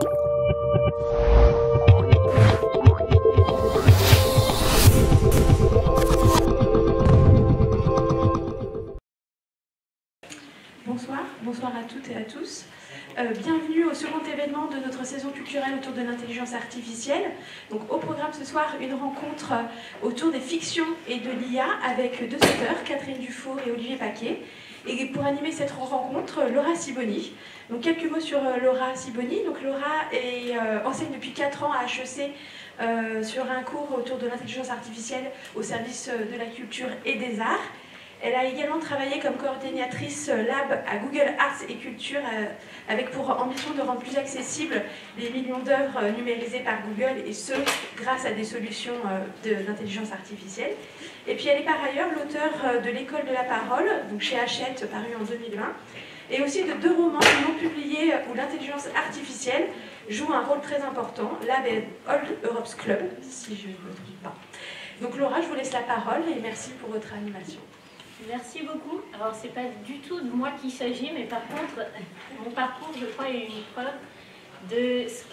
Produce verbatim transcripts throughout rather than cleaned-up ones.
Bonsoir, bonsoir à toutes et à tous. Euh, bienvenue au second événement de notre saison culturelle autour de l'intelligence artificielle. Donc, au programme ce soir, une rencontre autour des fictions et de l'I A avec deux auteurs, Catherine Dufour et Olivier Paquet. Et pour animer cette rencontre, Laura Sibony. Donc, quelques mots sur Laura Sibony. Donc, Laura est, euh, enseigne depuis quatre ans à H E C euh, sur un cours autour de l'intelligence artificielle au service de la culture et des arts. Elle a également travaillé comme coordinatrice Lab à Google Arts et Culture euh, avec pour ambition de rendre plus accessibles les millions d'œuvres euh, numérisées par Google et ce, grâce à des solutions euh, d'intelligence artificielle. Et puis elle est par ailleurs l'auteur euh, de l'École de la parole, donc chez Hachette, paru en deux mille vingt, et aussi de deux romans non publiés où l'intelligence artificielle joue un rôle très important, Lab et Old Europe's Club, si je ne me trompe pas. Donc Laura, je vous laisse la parole et merci pour votre animation. Merci beaucoup. Alors, c'est pas du tout de moi qu'il s'agit, mais par contre, mon parcours, je crois, est une preuve de ce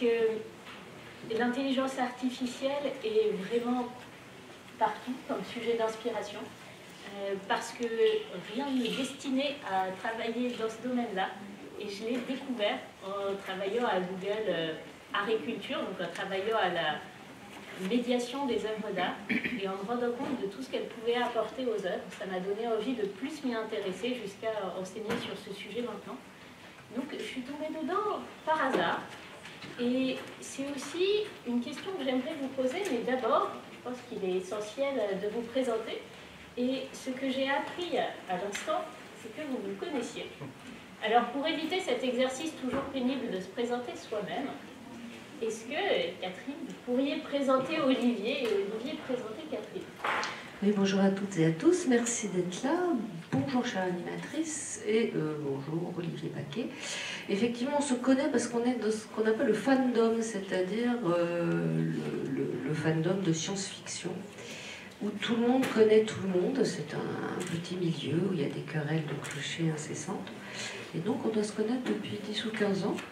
que l'intelligence artificielle est vraiment partout comme sujet d'inspiration, euh, parce que rien n'est destiné à travailler dans ce domaine-là, et je l'ai découvert en travaillant à Google euh, Art et Culture, donc en travaillant à la médiation des œuvres d'art et en me rendant compte de tout ce qu'elles pouvaient apporter aux œuvres. Ça m'a donné envie de plus m'y intéresser jusqu'à enseigner sur ce sujet maintenant. Donc je suis tombée dedans par hasard et c'est aussi une question que j'aimerais vous poser, mais d'abord, je pense qu'il est essentiel de vous présenter et ce que j'ai appris à l'instant, c'est que vous vous connaissiez. Alors pour éviter cet exercice toujours pénible de se présenter soi-même, est-ce que, Catherine, vous pourriez présenter Olivier et Olivier présenter Catherine? Oui, bonjour à toutes et à tous, merci d'être là. Bonjour chère animatrice et euh, bonjour Olivier Paquet. Effectivement, on se connaît parce qu'on est de ce qu'on appelle le fandom, c'est-à-dire euh, le, le, le fandom de science-fiction, où tout le monde connaît tout le monde. C'est un, un petit milieu où il y a des querelles de clochers incessantes. Et donc on doit se connaître depuis dix ou quinze ans.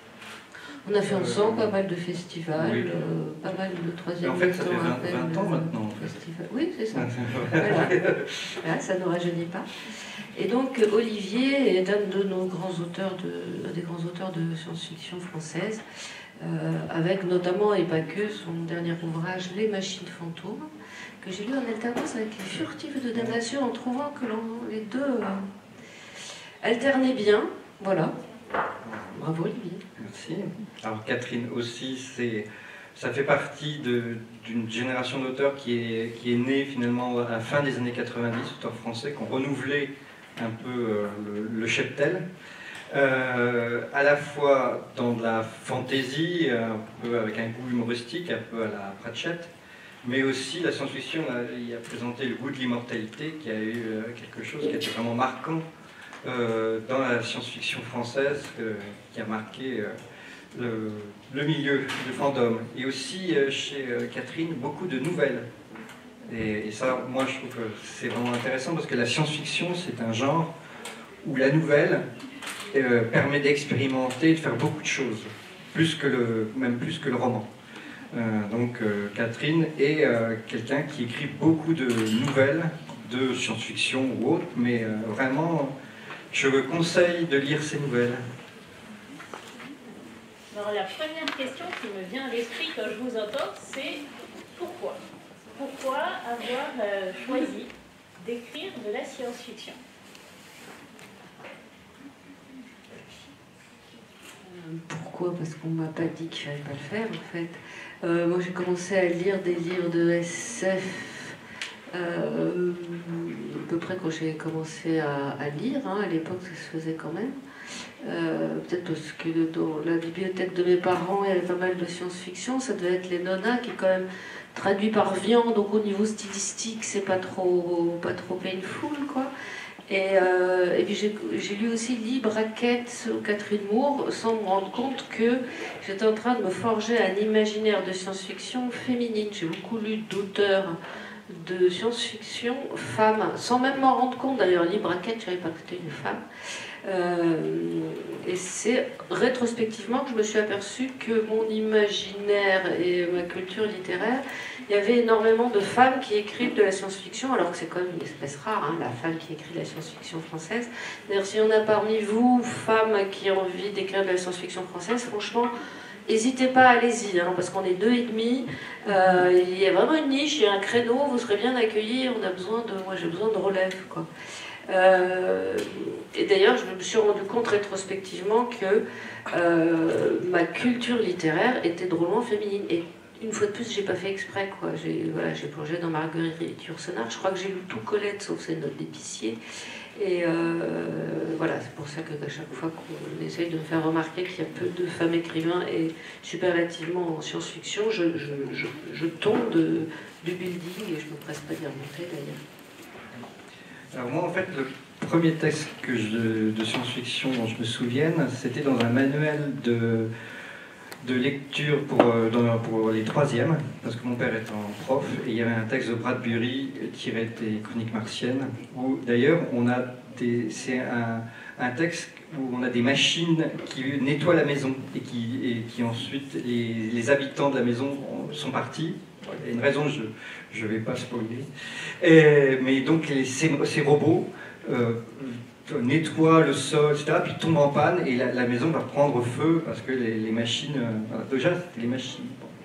On a fait ensemble pas mal de festivals, oui. euh, pas mal de troisième En fait, ça fait vingt, vingt ans maintenant. Festival. Oui, c'est ça. Voilà. Voilà, ça ne rajeunit pas. Et donc, Olivier est un de nos grands auteurs, de, des grands auteurs de science-fiction française, euh, avec notamment, et pas que, son dernier ouvrage, Les machines fantômes, que j'ai lu en alternance avec Les furtifs de damnation, en trouvant que les deux euh, alternaient bien. Voilà. Bravo Olivier. Merci. Alors Catherine aussi, c'est, ça fait partie d'une génération d'auteurs qui est, qui est née finalement à la fin des années quatre-vingt-dix, auteurs français qui ont renouvelé un peu euh, le, le cheptel, euh, à la fois dans de la fantaisie, un peu avec un goût humoristique, un peu à la Pratchett, mais aussi la science-fiction, il a présenté Le goût de l'immortalité, qui a eu euh, quelque chose qui a été vraiment marquant Euh, dans la science-fiction française euh, qui a marqué euh, le, le milieu de fandom. Et aussi euh, chez euh, Catherine, beaucoup de nouvelles. Et, et ça, moi, je trouve que c'est vraiment intéressant parce que la science-fiction, c'est un genre où la nouvelle euh, permet d'expérimenter, de faire beaucoup de choses, plus que le, même plus que le roman. Euh, donc euh, Catherine est euh, quelqu'un qui écrit beaucoup de nouvelles, de science-fiction ou autre, mais euh, vraiment... Je vous conseille de lire ces nouvelles. Alors la première question qui me vient à l'esprit quand je vous entends, c'est pourquoi? Pourquoi avoir euh, choisi d'écrire de la science-fiction? Pourquoi? Parce qu'on ne m'a pas dit qu'il ne fallait pas le faire en fait. Euh, moi j'ai commencé à lire des livres de S F Euh, à peu près quand j'ai commencé à, à lire, hein, à l'époque ça se faisait quand même, euh, peut-être parce que dans la bibliothèque de mes parents il y avait pas mal de science-fiction, ça devait être les Nonas qui est quand même traduit par Vian, donc au niveau stylistique c'est pas trop, pas trop painful quoi. Et, euh, et puis j'ai lu aussi Libre Raquette ou Catherine Moore sans me rendre compte que j'étais en train de me forger un imaginaire de science-fiction féminine. J'ai beaucoup lu d'auteurs de science-fiction femmes, sans même m'en rendre compte d'ailleurs. Libre Raquette, je ne savais pas que c'était une femme. Euh, et c'est rétrospectivement que je me suis aperçue que mon imaginaire et ma culture littéraire, il y avait énormément de femmes qui écrivent de la science-fiction, alors que c'est quand même une espèce rare, hein, la femme qui écrit de la science-fiction française. D'ailleurs, s'il y en a parmi vous, femmes qui ont envie d'écrire de la science-fiction française, franchement, n'hésitez pas, allez-y, hein, parce qu'on est deux et demi. Euh, il y a vraiment une niche, il y a un créneau, vous serez bien accueillis. On a besoin de, moi, j'ai besoin de relève, quoi. Euh, et d'ailleurs, je me suis rendu compte rétrospectivement que euh, ma culture littéraire était drôlement féminine. Et une fois de plus, j'ai pas fait exprès, quoi. J'ai voilà, j'ai plongé dans Marguerite Yourcenar. Je crois que j'ai lu tout Colette, sauf ses notes d'épicier. Et euh, voilà, c'est pour ça qu'à chaque fois qu'on essaye de me faire remarquer qu'il y a peu de femmes écrivains et superlativement en science-fiction, je, je, je, je tombe de, du building et je me presse pas d'y remonter d'ailleurs. Alors moi, en fait, le premier texte que je, de science-fiction dont je me souvienne, c'était dans un manuel de, de lecture pour, dans, pour les troisièmes, parce que mon père était en prof, et il y avait un texte de Bradbury tiré des Chroniques martiennes, où d'ailleurs, on a des, c'est un, un texte où on a des machines qui nettoient la maison, et qui, et qui ensuite, les, les habitants de la maison sont partis. Il y a une raison, je ne vais pas spoiler. Et, mais donc les, ces, ces robots euh, nettoient le sol, et cetera, puis tombent en panne et la, la maison va prendre feu parce que les, les machines... Euh, voilà, déjà, c'était les machines.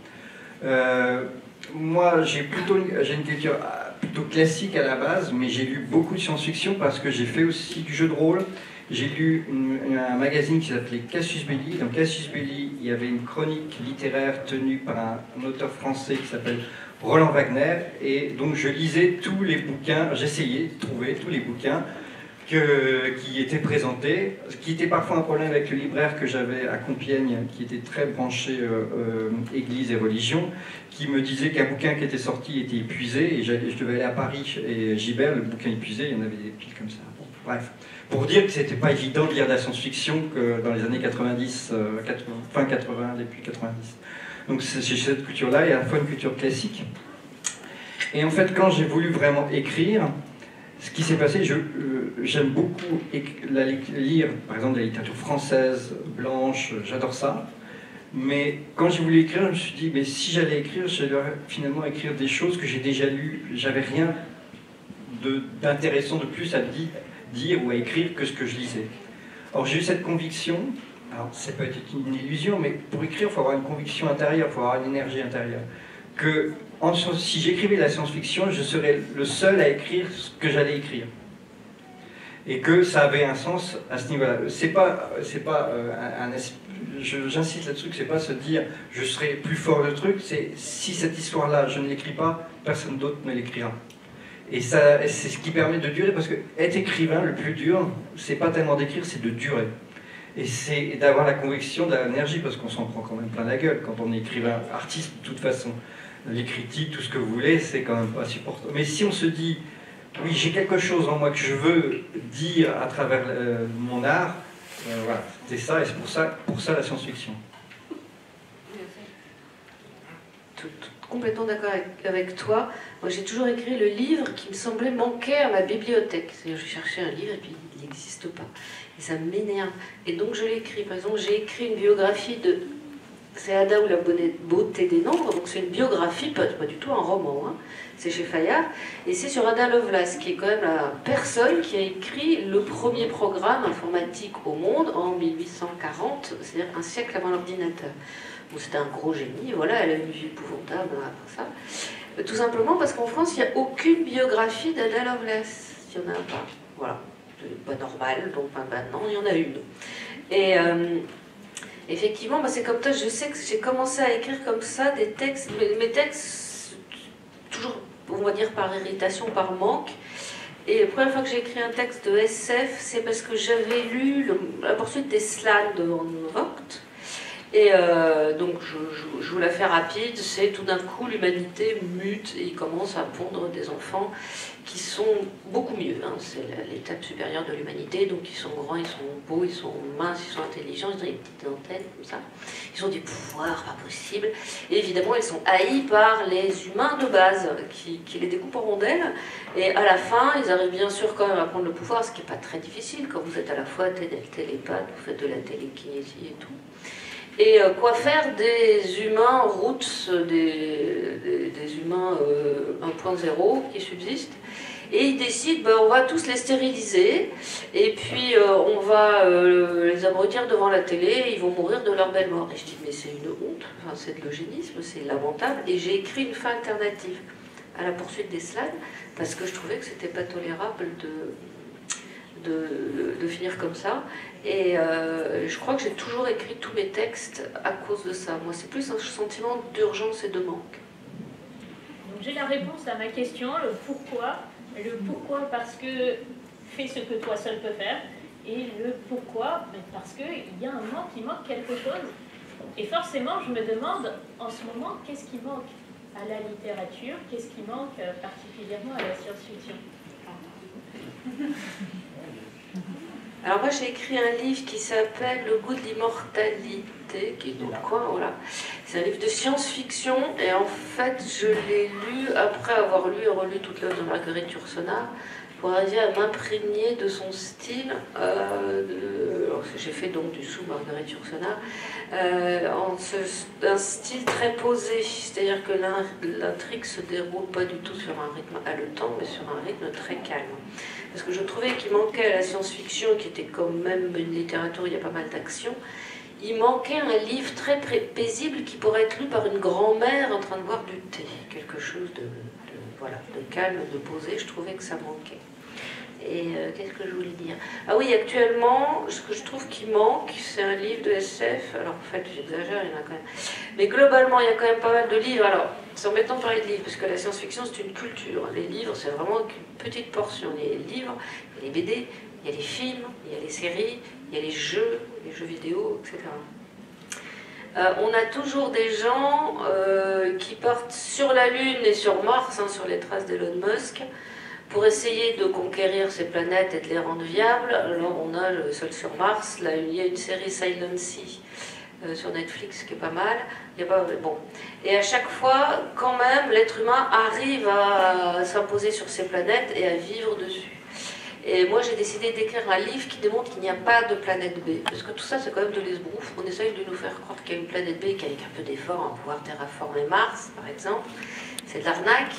Euh, moi, j'ai plutôt j'ai une culture plutôt classique à la base, mais j'ai lu beaucoup de science-fiction parce que j'ai fait aussi du jeu de rôle. J'ai lu une, un magazine qui s'appelait Cassius Belli. Dans Cassius Belli, il y avait une chronique littéraire tenue par un, un auteur français qui s'appelle Roland Wagner. Et donc je lisais tous les bouquins, j'essayais de trouver tous les bouquins que, qui étaient présentés, ce qui était parfois un problème avec le libraire que j'avais à Compiègne, qui était très branché euh, euh, église et religion, qui me disait qu'un bouquin qui était sorti était épuisé, et je devais aller à Paris, et Gibert, le bouquin épuisé, il y en avait des piles comme ça. Bon, bref. Pour dire que c'était pas évident de lire de la science-fiction que dans les années quatre-vingt-dix, euh, quatre-vingts, fin quatre-vingts, début quatre-vingt-dix. Donc c'est cette culture-là, et à la fois une culture classique. Et en fait, quand j'ai voulu vraiment écrire, ce qui s'est passé, je, euh, j'aime beaucoup la, lire, par exemple, de la littérature française, blanche, j'adore ça. Mais quand j'ai voulu écrire, je me suis dit, mais si j'allais écrire, j'allais finalement écrire des choses que j'ai déjà lues. J'avais rien de, d'intéressant de plus à dire. dire ou à écrire que ce que je lisais. Or j'ai eu cette conviction, alors ça peut être une illusion, mais pour écrire, il faut avoir une conviction intérieure, il faut avoir une énergie intérieure. Que en, si j'écrivais la science-fiction, je serais le seul à écrire ce que j'allais écrire. Et que ça avait un sens à ce niveau-là. C'est pas, c'est pas euh, un, un je, j'insiste là-dessus que c'est pas se dire je serai plus fort le truc, c'est si cette histoire-là je ne l'écris pas, personne d'autre ne l'écrira. Et ça, c'est ce qui permet de durer, parce que être écrivain, le plus dur, c'est pas tellement d'écrire, c'est de durer. Et c'est d'avoir la conviction de l'énergie, parce qu'on s'en prend quand même plein la gueule quand on est écrivain, artiste de toute façon. Les critiques, tout ce que vous voulez, c'est quand même pas supportable. Mais si on se dit, oui, j'ai quelque chose en moi que je veux dire à travers euh, mon art, euh, voilà, c'est ça, et c'est pour ça, pour ça la science-fiction. Tout, tout, complètement d'accord avec, avec toi. Moi, j'ai toujours écrit le livre qui me semblait manquer à ma bibliothèque. C'est-à-dire, je cherchais un livre et puis il n'existe pas. Et ça m'énerve. Et donc, je l'écris. Par exemple, j'ai écrit une biographie de... C'est Ada ou la beauté des nombres. Donc, c'est une biographie, pas, pas du tout un roman. Hein. C'est chez Fayard. Et c'est sur Ada Lovelace, qui est quand même la personne qui a écrit le premier programme informatique au monde en mille huit cent quarante, c'est-à-dire un siècle avant l'ordinateur. Bon, c'était un gros génie, voilà, elle a eu une vie épouvantable après ça. Tout simplement parce qu'en France, il n'y a aucune biographie d'Ada Lovelace. Il n'y en a pas. Voilà. C'est pas normal, donc maintenant, il y en a une. Et euh, effectivement, bah, c'est comme ça, je sais que j'ai commencé à écrire comme ça des textes, mes, mes textes, toujours, on va dire par irritation, par manque. Et la première fois que j'ai écrit un texte de S F, c'est parce que j'avais lu le, la poursuite des Slans de Van Vogt. Et euh, donc, je, je, je vous la fais rapide, c'est tout d'un coup, l'humanité mute et il commence à pondre des enfants qui sont beaucoup mieux. Hein. C'est l'étape supérieure de l'humanité, donc ils sont grands, ils sont beaux, ils sont minces, ils sont intelligents, ils ont des petites antennes comme ça. Ils ont des pouvoirs pas possibles. Et évidemment, ils sont haïs par les humains de base qui, qui les découpent en rondelles. Et à la fin, ils arrivent bien sûr quand même à prendre le pouvoir, ce qui n'est pas très difficile quand vous êtes à la fois télépathe, vous faites de la télékinésie et tout. Et euh, quoi faire des humains roots, des, des, des humains euh, un point zéro qui subsistent. Et ils décident, ben, on va tous les stériliser, et puis euh, on va euh, les abrutir devant la télé, et ils vont mourir de leur belle mort. Et je dis, mais c'est une honte, enfin, c'est de l'eugénisme, c'est lamentable. Et j'ai écrit une fin alternative à la poursuite des slades, parce que je trouvais que c'était pas tolérable de, de, de, de finir comme ça. Et euh, je crois que j'ai toujours écrit tous mes textes à cause de ça. Moi, c'est plus un sentiment d'urgence et de manque. Donc j'ai la réponse à ma question, le pourquoi. Le pourquoi parce que fais ce que toi seul peux faire. Et le pourquoi parce qu'il y a un manque, il manque quelque chose. Et forcément, je me demande en ce moment, qu'est-ce qui manque à la littérature? Qu'est-ce qui manque particulièrement à la science-fiction? Alors moi j'ai écrit un livre qui s'appelle Le goût de l'immortalité, qui est dans le coin, voilà. C'est un livre de science-fiction et en fait je l'ai lu après avoir lu et relu toute l'œuvre de Marguerite Yourcenar pour arriver à m'imprégner de son style. Euh, J'ai fait donc du sous Marguerite Yourcenar, euh, en ce, un style très posé, c'est-à-dire que l'intrigue se déroule pas du tout sur un rythme haletant, mais sur un rythme très calme. Parce que je trouvais qu'il manquait à la science-fiction, qui était quand même une littérature où il y a pas mal d'action, il manquait un livre très paisible qui pourrait être lu par une grand-mère en train de boire du thé. Quelque chose de, de, voilà, de calme, de posé, je trouvais que ça manquait. Et euh, qu'est-ce que je voulais dire? Ah oui, actuellement, ce que je trouve qui manque, c'est un livre de S F. Alors en fait, j'exagère, il y en a quand même. Mais globalement, il y a quand même pas mal de livres. Alors, c'est embêtant de parler de livres, parce que la science-fiction, c'est une culture. Les livres, c'est vraiment une petite portion. Il y a les livres, il y a les B D, il y a les films, il y a les séries, il y a les jeux, les jeux vidéo, et cetera. Euh, on a toujours des gens euh, qui partent sur la Lune et sur Mars, hein, sur les traces d'Elon Musk, pour essayer de conquérir ces planètes et de les rendre viables. Alors on a le Seul sur Mars, là il y a une série Silent Sea euh, sur Netflix qui est pas mal. Il y a pas, bon. Et à chaque fois, quand même, l'être humain arrive à s'imposer sur ces planètes et à vivre dessus. Et moi j'ai décidé d'écrire un livre qui démontre qu'il n'y a pas de planète B. Parce que tout ça c'est quand même de l'esbrouf. On essaye de nous faire croire qu'il y a une planète B qui avec un peu d'effort va pouvoir terraformer Mars par exemple. C'est de l'arnaque.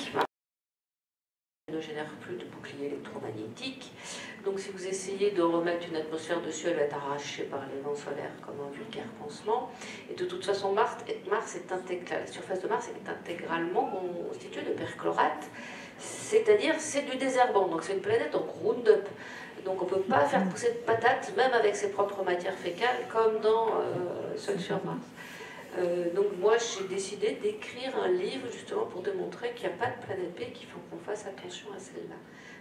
Ne génère plus de bouclier électromagnétique. Donc si vous essayez de remettre une atmosphère dessus, elle va être arrachée par les vents solaires comme un vulgaire pansement. Et de toute façon, Mars est, Mars est intégral, la surface de Mars est intégralement constituée de perchlorate, c'est-à-dire c'est du désherbant. Donc c'est une planète en Roundup. Donc on ne peut pas faire pousser de patates, même avec ses propres matières fécales, comme dans euh, Seul sur Mars. Euh, donc moi j'ai décidé d'écrire un livre justement pour démontrer qu'il n'y a pas de planète B, qu'il faut qu'on fasse attention à celle-là.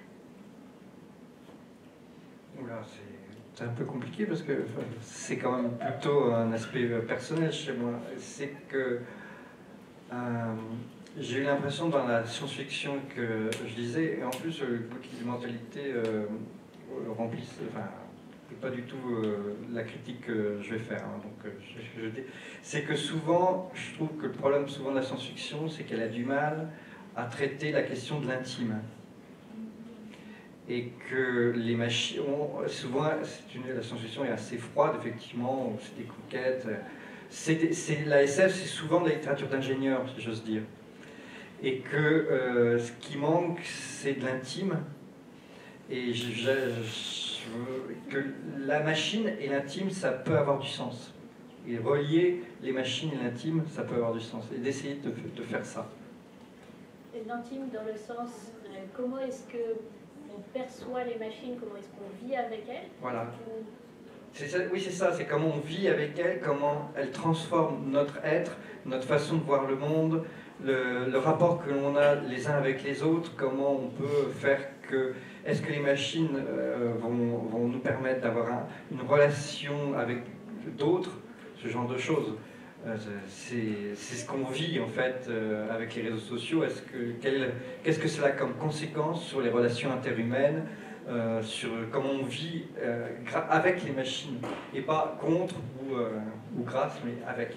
Oula, c'est un peu compliqué parce que enfin, c'est quand même plutôt un aspect personnel chez moi. C'est que euh, j'ai eu l'impression dans la science-fiction que je lisais, et en plus le goût de l'immortalité euh, remplit, enfin, pas du tout euh, la critique que je vais faire. Hein, donc, euh, je, je dis, c'est que souvent, je trouve que le problème souvent de la science-fiction, c'est qu'elle a du mal à traiter la question de l'intime. Et que les machines, souvent, une, la science-fiction est assez froide, effectivement, c'est des conquêtes. C'est, c'est, la S F, c'est souvent de la littérature d'ingénieur, si j'ose dire. Et que euh, ce qui manque, c'est de l'intime. Et je, je, je, que la machine et l'intime, ça peut avoir du sens. Et relier les machines et l'intime, ça peut avoir du sens. Et d'essayer de, de faire ça. Et l'intime dans le sens, euh, comment est-ce qu'on perçoit les machines, comment est-ce qu'on vit avec elles? Voilà. C'est ça, oui, c'est ça, c'est comment on vit avec elles, comment elles transforment notre être, notre façon de voir le monde, le, le rapport que l'on a les uns avec les autres, comment on peut faire que... Est-ce que les machines euh, vont, vont nous permettre d'avoir un, une relation avec d'autres ce genre de choses. Euh, c'est ce qu'on vit en fait euh, avec les réseaux sociaux. Est-ce que, quel, qu'est-ce que cela a comme conséquence sur les relations interhumaines, euh, sur comment on vit euh, avec les machines, et pas contre ou, euh, ou grâce, mais avec.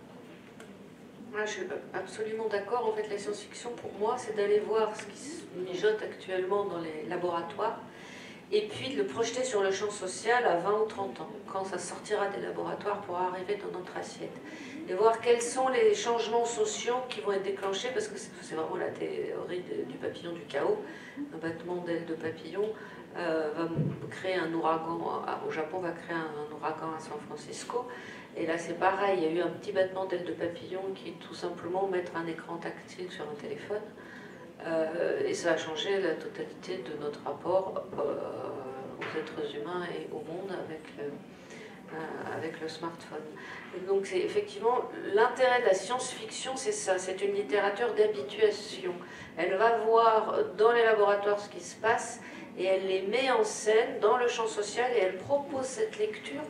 Moi, je suis absolument d'accord. En fait, la science-fiction, pour moi, c'est d'aller voir ce qui se mijote actuellement dans les laboratoires et puis de le projeter sur le champ social à vingt ou trente ans, quand ça sortira des laboratoires pour arriver dans notre assiette. Et voir quels sont les changements sociaux qui vont être déclenchés, parce que c'est vraiment la théorie du papillon du chaos. Un battement d'ailes de papillon euh, va créer un ouragan, au Japon va créer un, un ouragan à San Francisco. Et là c'est pareil, il y a eu un petit battement d'ailes de papillon qui est tout simplement mettre un écran tactile sur un téléphone. Euh, et ça a changé la totalité de notre rapport euh, aux êtres humains et au monde avec, euh, avec le smartphone. Et donc c'est effectivement l'intérêt de la science-fiction, c'est ça, c'est une littérature d'habituation. Elle va voir dans les laboratoires ce qui se passe et elle les met en scène dans le champ social et elle propose cette lecture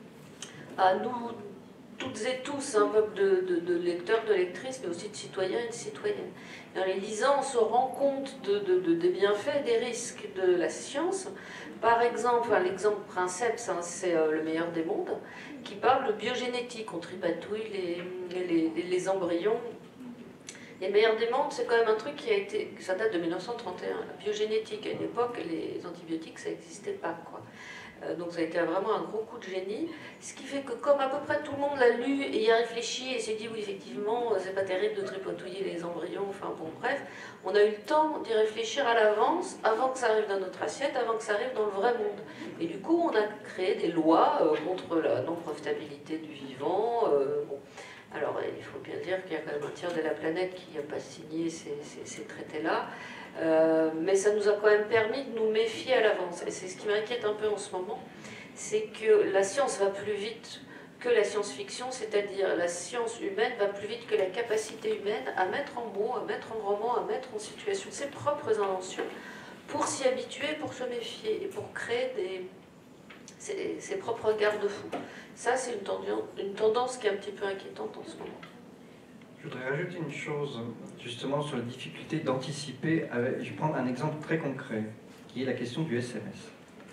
à nous toutes et tous, un peuple de, de, de lecteurs, de lectrices, mais aussi de citoyens et de citoyennes. Et en les lisant, on se rend compte de, de, de, des bienfaits et des risques de la science. Par exemple, enfin, l'exemple princeps, hein, c'est euh, Le meilleur des mondes, qui parle de biogénétique. On tripatouille les, les, les, les embryons. Et Le meilleur des mondes, c'est quand même un truc qui a été... Ça date de mille neuf cent trente et un. La biogénétique, à une époque, les antibiotiques, ça n'existait pas, quoi. Donc ça a été vraiment un gros coup de génie, ce qui fait que comme à peu près tout le monde l'a lu et y a réfléchi et s'est dit oui effectivement c'est pas terrible de tripatouiller les embryons, enfin bon bref, on a eu le temps d'y réfléchir à l'avance avant que ça arrive dans notre assiette, avant que ça arrive dans le vrai monde. Et du coup on a créé des lois euh, contre la non-profitabilité du vivant. Euh, bon. Alors il faut bien dire qu'il y a quand même un tiers de la planète qui n'a pas signé ces, ces, ces traités-là. Euh, mais ça nous a quand même permis de nous méfier à l'avance. Et c'est ce qui m'inquiète un peu en ce moment, c'est que la science va plus vite que la science-fiction, c'est-à-dire la science humaine va plus vite que la capacité humaine à mettre en mots, à mettre en roman, à mettre en situation ses propres inventions, pour s'y habituer, pour se méfier et pour créer des, ses, ses propres garde-fous. Ça, c'est une tendance, une tendance qui est un petit peu inquiétante en ce moment. Je voudrais rajouter une chose, justement, sur la difficulté d'anticiper. Je vais prendre un exemple très concret, qui est la question du S M S.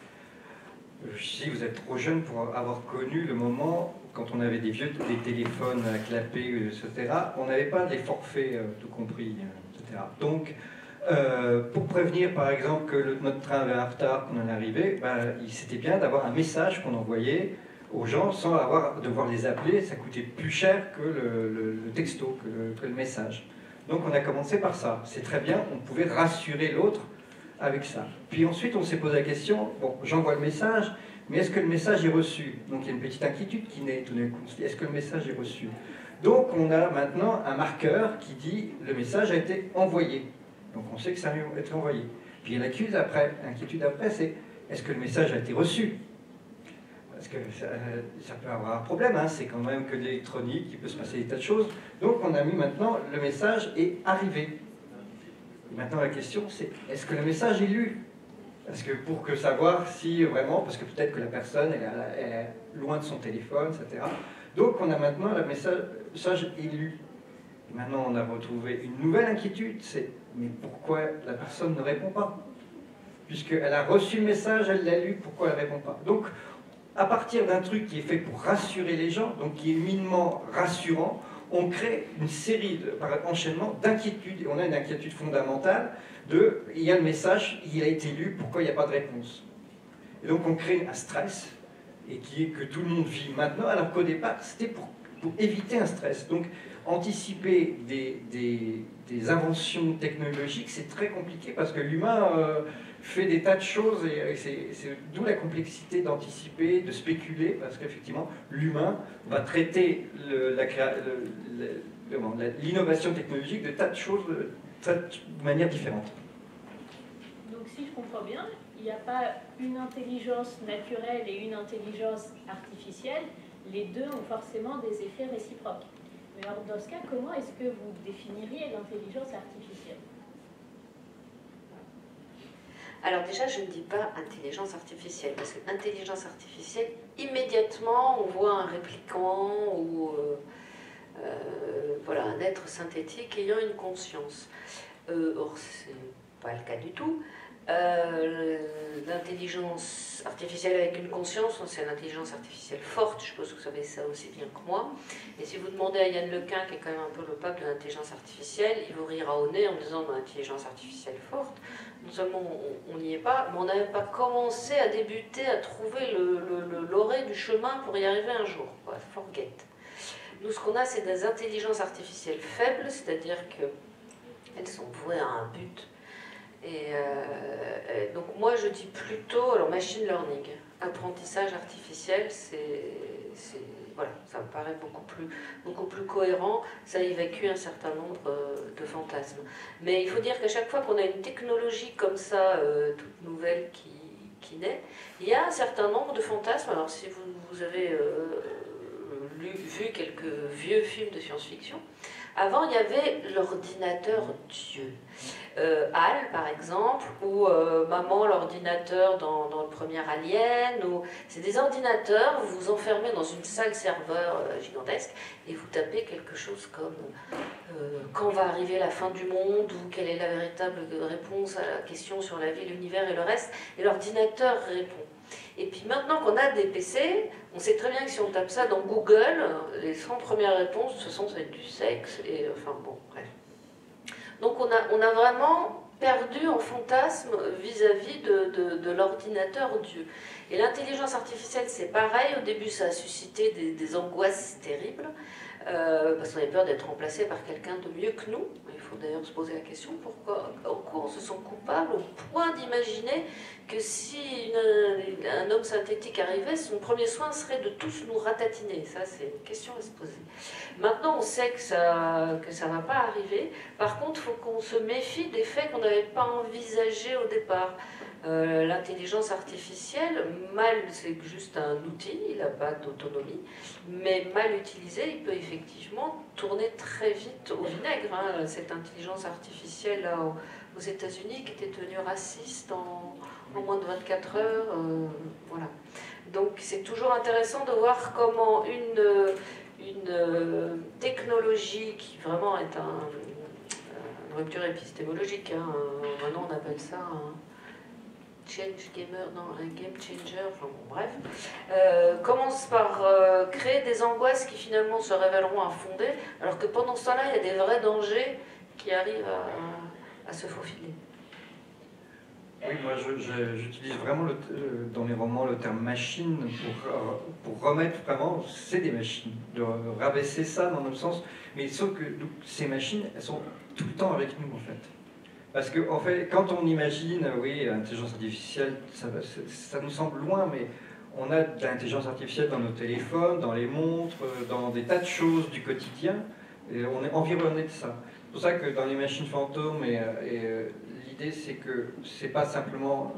Si vous êtes trop jeune pour avoir connu le moment, quand on avait des vieux des téléphones clapés, et cetera, on n'avait pas des forfaits, tout compris, et cetera. Donc, euh, pour prévenir, par exemple, que le, notre train avait un retard, qu'on en est arrivé, ben, c'était bien d'avoir un message qu'on envoyait aux gens sans avoir, devoir les appeler. Ça coûtait plus cher que le, le, le texto, que le, que le message. Donc on a commencé par ça. C'est très bien, on pouvait rassurer l'autre avec ça. Puis ensuite on s'est posé la question, bon, j'envoie le message, mais est-ce que le message est reçu? Donc il y a une petite inquiétude qui naît tout d'un coup. Est-ce que le message est reçu? Donc on a maintenant un marqueur qui dit le message a été envoyé. Donc on sait que ça a été envoyé. Puis il y a l'inquiétude après, l'inquiétude après c'est est-ce que le message a été reçu? Parce que ça, ça peut avoir un problème, hein. C'est quand même que de l'électronique, il peut se passer des tas de choses. Donc on a mis maintenant, le message est arrivé. Et maintenant la question c'est, est-ce que le message est lu? Parce que pour que savoir si vraiment, parce que peut-être que la personne elle, elle est loin de son téléphone, et cetera. Donc on a maintenant le message est lu. Et maintenant on a retrouvé une nouvelle inquiétude, c'est, mais pourquoi la personne ne répond pas? Puisqu'elle a reçu le message, elle l'a lu, pourquoi elle ne répond pas? Donc, à partir d'un truc qui est fait pour rassurer les gens, donc qui est minement rassurant, on crée une série, de, par enchaînement, d'inquiétudes. Et on a une inquiétude fondamentale de, il y a le message, il a été lu, pourquoi il n'y a pas de réponse? Et donc on crée un stress, et qui est que tout le monde vit maintenant, alors qu'au départ, c'était pour, pour éviter un stress. Donc anticiper des, des, des inventions technologiques, c'est très compliqué, parce que l'humain... Euh, fait des tas de choses, et c'est d'où la complexité d'anticiper, de spéculer, parce qu'effectivement, l'humain va traiter l'innovation technologique de tas de choses de, de manière différente. Donc si je comprends bien, il n'y a pas une intelligence naturelle et une intelligence artificielle, les deux ont forcément des effets réciproques. Mais alors dans ce cas, comment est-ce que vous définiriez l'intelligence artificielle ? Alors déjà, je ne dis pas intelligence artificielle, parce que intelligence artificielle, immédiatement, on voit un répliquant ou euh, euh, voilà, un être synthétique ayant une conscience. Euh, or, ce n'est pas le cas du tout. Euh, l'intelligence artificielle avec une conscience, c'est l'intelligence artificielle forte, je suppose que vous savez ça aussi bien que moi. Et si vous demandez à Yann Lequin, qui est quand même un peu le pape de l'intelligence artificielle, il vous rira au nez en disant bah, l'intelligence artificielle forte. Non seulement on n'y est pas, mais on n'a même pas commencé à débuter, à trouver le, le, le l'orée du chemin pour y arriver un jour. Quoi. Forget. Nous, ce qu'on a, c'est des intelligences artificielles faibles, c'est-à-dire qu'elles sont vouées à un but. Et euh, donc moi je dis plutôt, alors machine learning, apprentissage artificiel, c'est, voilà, ça me paraît beaucoup plus, beaucoup plus cohérent, ça évacue un certain nombre de fantasmes. Mais il faut dire qu'à chaque fois qu'on a une technologie comme ça, euh, toute nouvelle qui, qui naît, il y a un certain nombre de fantasmes. Alors si vous, vous avez euh, lu, vu quelques vieux films de science-fiction, avant il y avait l'ordinateur Dieu. Euh, HAL par exemple, ou euh, Maman l'ordinateur dans, dans le premier Alien, ou... c'est des ordinateurs, vous vous enfermez dans une salle serveur euh, gigantesque et vous tapez quelque chose comme euh, quand va arriver la fin du monde, ou quelle est la véritable réponse à la question sur la vie, l'univers et le reste, et l'ordinateur répond. Et puis maintenant qu'on a des P C, on sait très bien que si on tape ça dans Google, les cent premières réponses, de toute façon ça va être du sexe, et enfin bon, bref. Donc on a, on a vraiment perdu en fantasme vis-à-vis de, de, de l'ordinateur Dieu. Et l'intelligence artificielle, c'est pareil. Au début, ça a suscité des, des angoisses terribles, euh, parce qu'on avait peur d'être remplacé par quelqu'un de mieux que nous. Il faut d'ailleurs se poser la question, pourquoi, en quoi on se sent coupable au point d'imaginer que si une, un homme synthétique arrivait, son premier soin serait de tous nous ratatiner. Ça, c'est une question à se poser. Maintenant, on sait que ça que ça va pas arriver. Par contre, il faut qu'on se méfie des faits qu'on n'avait pas envisagés au départ. Euh, L'intelligence artificielle, mal, c'est juste un outil, il n'a pas d'autonomie, mais mal utilisé, il peut effectivement tourner très vite au vinaigre. Hein. Cette intelligence artificielle là, aux États-Unis qui était devenue raciste en, en moins de vingt-quatre heures, euh, voilà. Donc c'est toujours intéressant de voir comment une une euh, technologie qui vraiment est un, une rupture épistémologique, hein, maintenant on appelle ça un change gamer, non, un game changer, enfin bon, bref, euh, commence par euh, créer des angoisses qui finalement se révéleront infondées, alors que pendant ce temps-là, il y a des vrais dangers qui arrivent à, à se faufiler. Oui, moi j'utilise vraiment le, dans mes romans le terme machine pour, pour remettre vraiment, c'est des machines, de rabaisser ça dans notre sens, mais sauf que donc, ces machines, elles sont tout le temps avec nous en fait. Parce que en fait, quand on imagine, oui, l'intelligence artificielle, ça, ça nous semble loin, mais on a de l'intelligence artificielle dans nos téléphones, dans les montres, dans des tas de choses du quotidien, et on est environné de ça. C'est pour ça que dans les machines fantômes, et, et l'idée c'est que c'est pas simplement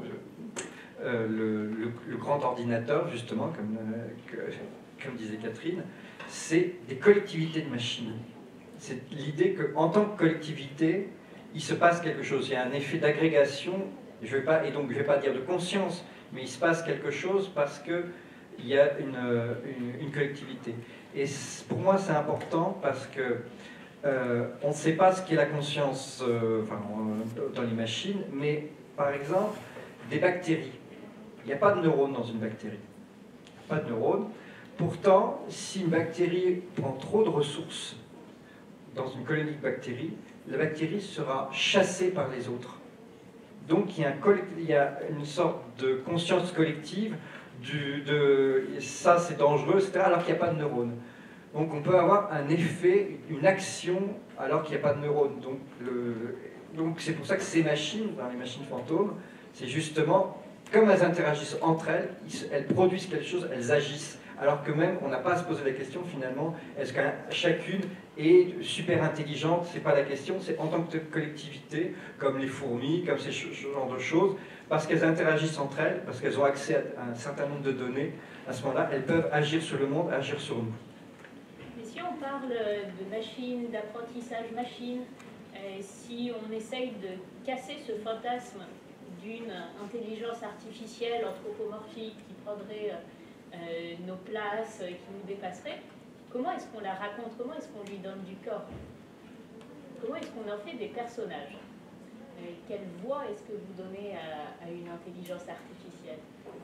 euh, le, le, le grand ordinateur, justement, comme, euh, que, comme disait Catherine, c'est des collectivités de machines. C'est l'idée qu'en tant que collectivité, il se passe quelque chose, il y a un effet d'agrégation, je vais pas, et donc je ne vais pas dire de conscience, mais il se passe quelque chose parce qu'il y a une, une, une collectivité. Et pour moi c'est important parce que euh, on ne sait pas ce qu'est la conscience euh, enfin, dans les machines, mais par exemple, des bactéries. Il n'y a pas de neurones dans une bactérie. Pas de neurones. Pourtant, si une bactérie prend trop de ressources dans une colonie de bactéries, la bactérie sera chassée par les autres. Donc il y a, un il y a une sorte de conscience collective, du, de ça c'est dangereux, et cetera, alors qu'il n'y a pas de neurones. Donc on peut avoir un effet, une action, alors qu'il n'y a pas de neurones. Donc le, donc c'est pour ça que ces machines, dans les machines fantômes, c'est justement, comme elles interagissent entre elles, elles produisent quelque chose, elles agissent. Alors que même, on n'a pas à se poser la question finalement, est-ce que chacune est super intelligente? C'est pas la question, c'est en tant que collectivité, comme les fourmis, comme ces ce genre de choses, parce qu'elles interagissent entre elles, parce qu'elles ont accès à un certain nombre de données, à ce moment-là, elles peuvent agir sur le monde, agir sur nous. Mais si on parle de machine, d'apprentissage machine, euh, si on essaye de casser ce fantasme d'une intelligence artificielle anthropomorphique qui prendrait euh, nos places, qui nous dépasserait, comment est-ce qu'on la raconte? Comment est-ce qu'on lui donne du corps? Comment est-ce qu'on en fait des personnages? euh, Quelle voix est-ce que vous donnez à, à une intelligence artificielle?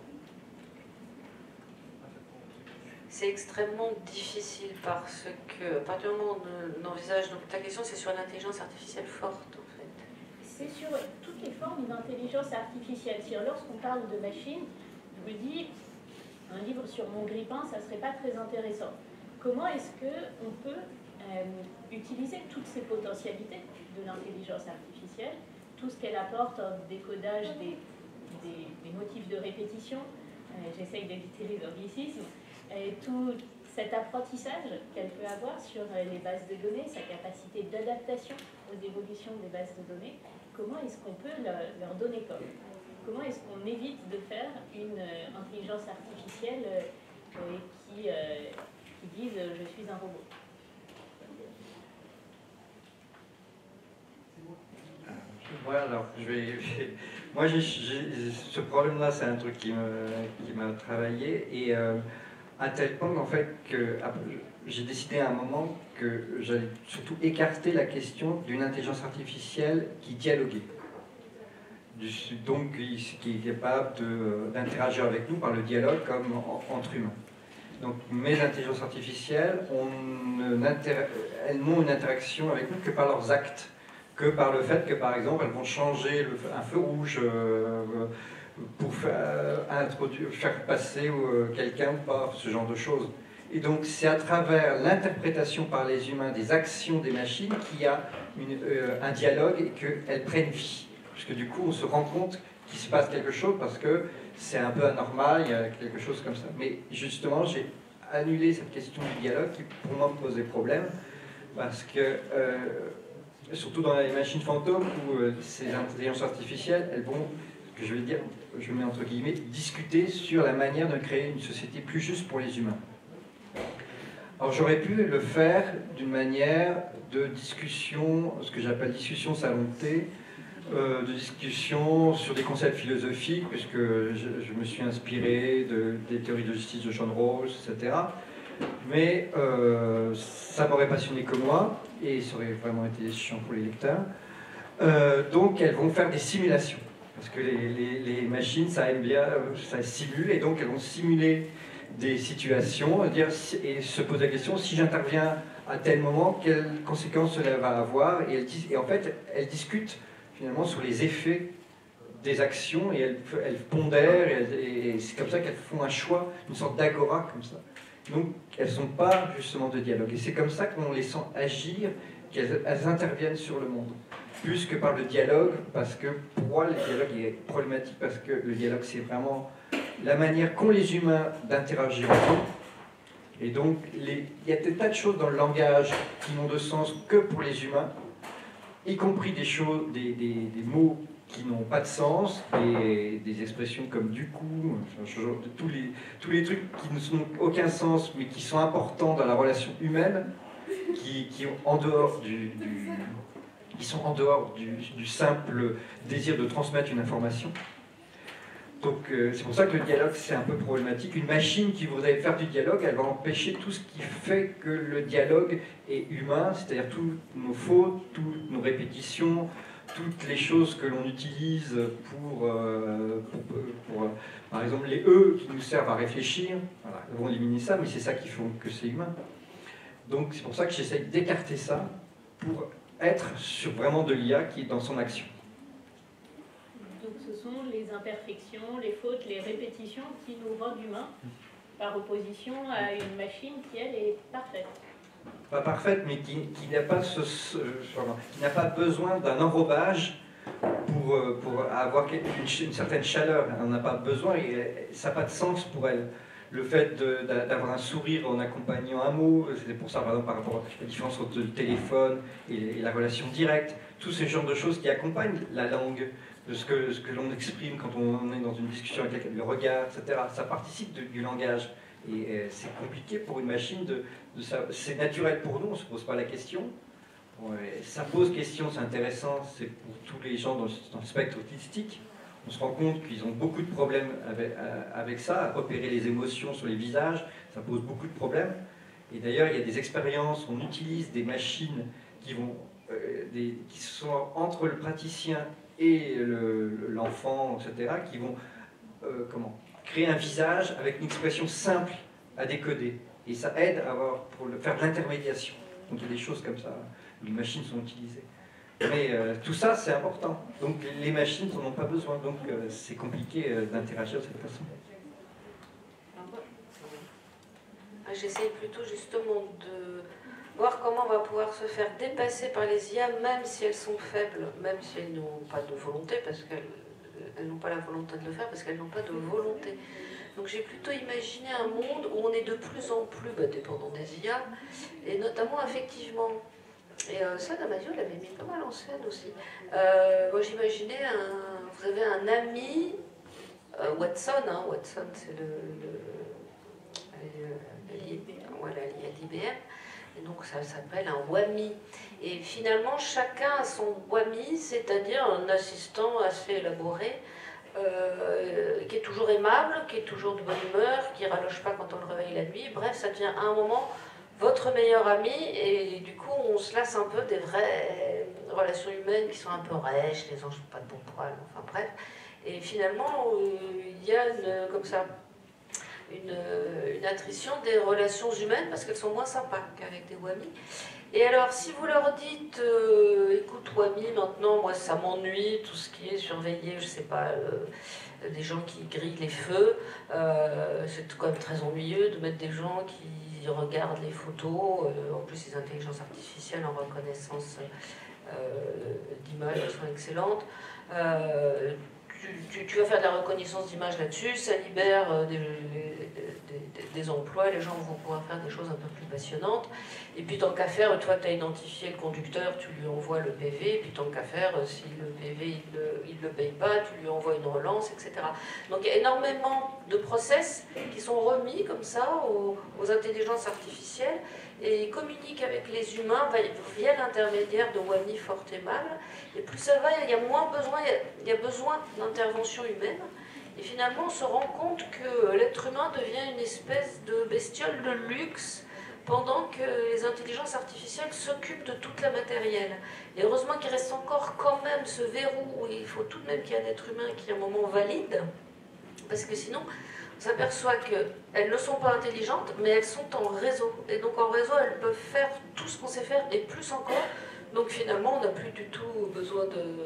C'est extrêmement difficile parce que, à partir du moment où on envisage, donc ta question c'est sur l'intelligence artificielle forte en fait. C'est sur toutes les formes d'intelligence artificielle. Lorsqu'on parle de machine, je me dis, un livre sur mon grille-pain, ça ne serait pas très intéressant. Comment est-ce qu'on peut euh, utiliser toutes ces potentialités de l'intelligence artificielle, tout ce qu'elle apporte en décodage des, des, des motifs de répétition, euh, j'essaye d'éviter les anglicismes, et tout cet apprentissage qu'elle peut avoir sur les bases de données, sa capacité d'adaptation aux évolutions des bases de données, comment est-ce qu'on peut leur, leur donner corps? Comment est-ce qu'on évite de faire une euh, intelligence artificielle euh, qui, euh, qui dise euh, « je suis un robot ». Voilà, alors, je vais, moi, j'ai, j'ai, ce problème-là, c'est un truc qui, me, qui m'a travaillé, et euh, à tel point, en fait, que j'ai décidé à un moment que j'allais surtout écarter la question d'une intelligence artificielle qui dialoguait. Donc, qui est capable de, d'interagir avec nous par le dialogue comme en, entre humains. Donc, mes intelligences artificielles, on elles n'ont une interaction avec nous que par leurs actes, que par le fait que, par exemple, elles vont changer le, un feu rouge euh, pour faire, introduire, faire passer euh, quelqu'un ou pas, ce genre de choses. Et donc, c'est à travers l'interprétation par les humains des actions des machines qu'il y a une, euh, un dialogue et qu'elles prennent vie. Parce que du coup, on se rend compte qu'il se passe quelque chose parce que c'est un peu anormal, il y a quelque chose comme ça. Mais justement, j'ai annulé cette question du dialogue qui, pour moi, me posait problème. Parce que, euh, surtout dans les machines fantômes, où euh, ces intelligences artificielles, elles vont, que je vais dire, je mets entre guillemets, discuter sur la manière de créer une société plus juste pour les humains. Alors j'aurais pu le faire d'une manière de discussion, ce que j'appelle discussion salon de thé, euh, de discussion sur des concepts philosophiques, puisque je, je me suis inspiré de, des théories de justice de John Rawls, et cetera. Mais euh, ça m'aurait passionné que moi, et ça aurait vraiment été chiant pour les lecteurs. Euh, donc elles vont faire des simulations, parce que les, les, les machines, ça aime bien, ça simule, et donc elles vont simuler des situations, dire, et se poser la question, si j'interviens à tel moment, quelles conséquences cela va avoir, et, elles, et en fait, elles discutent finalement sur les effets des actions, et elles, elles pondèrent, et, elles, et c'est comme ça qu'elles font un choix, une sorte d'agora comme ça. Donc, elles ne sont pas justement de dialogue, et c'est comme ça qu'on les sent agir, qu'elles elles interviennent sur le monde, plus que par le dialogue, parce que pour moi, le dialogue est problématique, parce que le dialogue, c'est vraiment la manière qu'ont les humains d'interagir entre eux. Et donc, les, il y a des tas de choses dans le langage qui n'ont de sens que pour les humains, y compris des choses, des, des, des mots qui n'ont pas de sens, des, des expressions comme du coup, enfin, tous, les, tous les trucs qui n'ont aucun sens, mais qui sont importants dans la relation humaine, qui, qui, en dehors du, du, qui sont en dehors du, du simple désir de transmettre une information. Donc euh, c'est pour ça que le dialogue c'est un peu problématique. Une machine qui voudrait faire du dialogue, elle va empêcher tout ce qui fait que le dialogue est humain, c'est-à-dire toutes nos fautes, toutes nos répétitions, toutes les choses que l'on utilise pour, euh, pour, pour, pour, par exemple les E qui nous servent à réfléchir, voilà, elles vont éliminer ça, mais c'est ça qui fait que c'est humain. Donc c'est pour ça que j'essaye d'écarter ça pour être sur vraiment de l'I A qui est dans son action. Donc ce sont les imperfections, les fautes, les répétitions qui nous rendent humains, par opposition à une machine qui, elle, est parfaite. Pas parfaite, mais qui, qui n'a pas, ce, ce, qui n'a pas besoin d'un enrobage pour, pour avoir une, une certaine chaleur. Elle n'en a pas besoin et ça n'a pas de sens pour elle. Le fait d'avoir un sourire en accompagnant un mot, c'est pour ça, par exemple, par rapport à la différence entre le téléphone et, et la relation directe, tous ces genres de choses qui accompagnent la langue, de ce que, ce que l'on exprime quand on est dans une discussion avec quelqu'un, le regard, et cetera. Ça participe de, du langage. Et euh, c'est compliqué pour une machine de, de ça. C'est naturel pour nous, on ne se pose pas la question. Ouais, ça pose question, c'est intéressant, c'est pour tous les gens dans, dans le spectre autistique. On se rend compte qu'ils ont beaucoup de problèmes avec, avec ça, à repérer les émotions sur les visages, ça pose beaucoup de problèmes. Et d'ailleurs, il y a des expériences, on utilise des machines qui, vont, euh, des, qui sont entre le praticien et l'enfant, le, et cetera, qui vont euh, comment, créer un visage avec une expression simple à décoder. Et ça aide à avoir, pour le, faire de l'intermédiation. Donc il y a des choses comme ça, où les machines sont utilisées. Mais euh, tout ça, c'est important. Donc les machines n'en ont pas besoin, donc euh, c'est compliqué euh, d'interagir de cette façon. J'essaye plutôt justement de voir comment on va pouvoir se faire dépasser par les I A, même si elles sont faibles, même si elles n'ont pas de volonté, parce qu'elles n'ont pas la volonté de le faire, parce qu'elles n'ont pas de volonté. Donc j'ai plutôt imaginé un monde où on est de plus en plus bah, dépendant des I A, et notamment affectivement. Et euh, ça, Damasio l'avait mis pas mal en scène aussi. Euh, moi j'imaginais, un, vous avez un ami, euh, Watson, hein, Watson c'est le... le voilà, l'I B M, et donc ça s'appelle un WAMI. Et finalement, chacun a son WAMI, c'est-à-dire un assistant assez élaboré, euh, qui est toujours aimable, qui est toujours de bonne humeur, qui ne raloche pas quand on le réveille la nuit. Bref, ça devient à un moment votre meilleur ami, et du coup, on se lasse un peu des vraies relations humaines qui sont un peu rêches, les anges n'ont pas de bon poil, enfin bref. Et finalement, il y a une, comme ça, Une, une attrition des relations humaines parce qu'elles sont moins sympas qu'avec des WAMI. Et alors, si vous leur dites, euh, écoute WAMI, maintenant, moi ça m'ennuie, tout ce qui est surveillé, je sais pas, euh, des gens qui grillent les feux, euh, c'est quand même très ennuyeux de mettre des gens qui regardent les photos, euh, en plus les intelligences artificielles en reconnaissance euh, d'images sont excellentes. Euh, Tu, tu, tu vas faire de la reconnaissance d'image là-dessus, ça libère euh, des, des, des, des emplois, les gens vont pouvoir faire des choses un peu plus passionnantes. Et puis tant qu'à faire, toi tu as identifié le conducteur, tu lui envoies le P V, et puis tant qu'à faire, si le P V il ne le paye pas, tu lui envoies une relance, et cetera. Donc il y a énormément de process qui sont remis comme ça aux, aux intelligences artificielles, et ils communiquent avec les humains via l'intermédiaire de WAMI fort aimable. Et plus ça va, il y a moins besoin, il y a besoin d'intervention humaine. Et finalement, on se rend compte que l'être humain devient une espèce de bestiole de luxe pendant que les intelligences artificielles s'occupent de toute la matérielle. Et heureusement qu'il reste encore quand même ce verrou où il faut tout de même qu'il y ait un être humain qui, à un moment, valide. Parce que sinon, on s'aperçoit qu'elles ne sont pas intelligentes, mais elles sont en réseau. Et donc en réseau, elles peuvent faire tout ce qu'on sait faire, et plus encore. Donc finalement, on n'a plus du tout besoin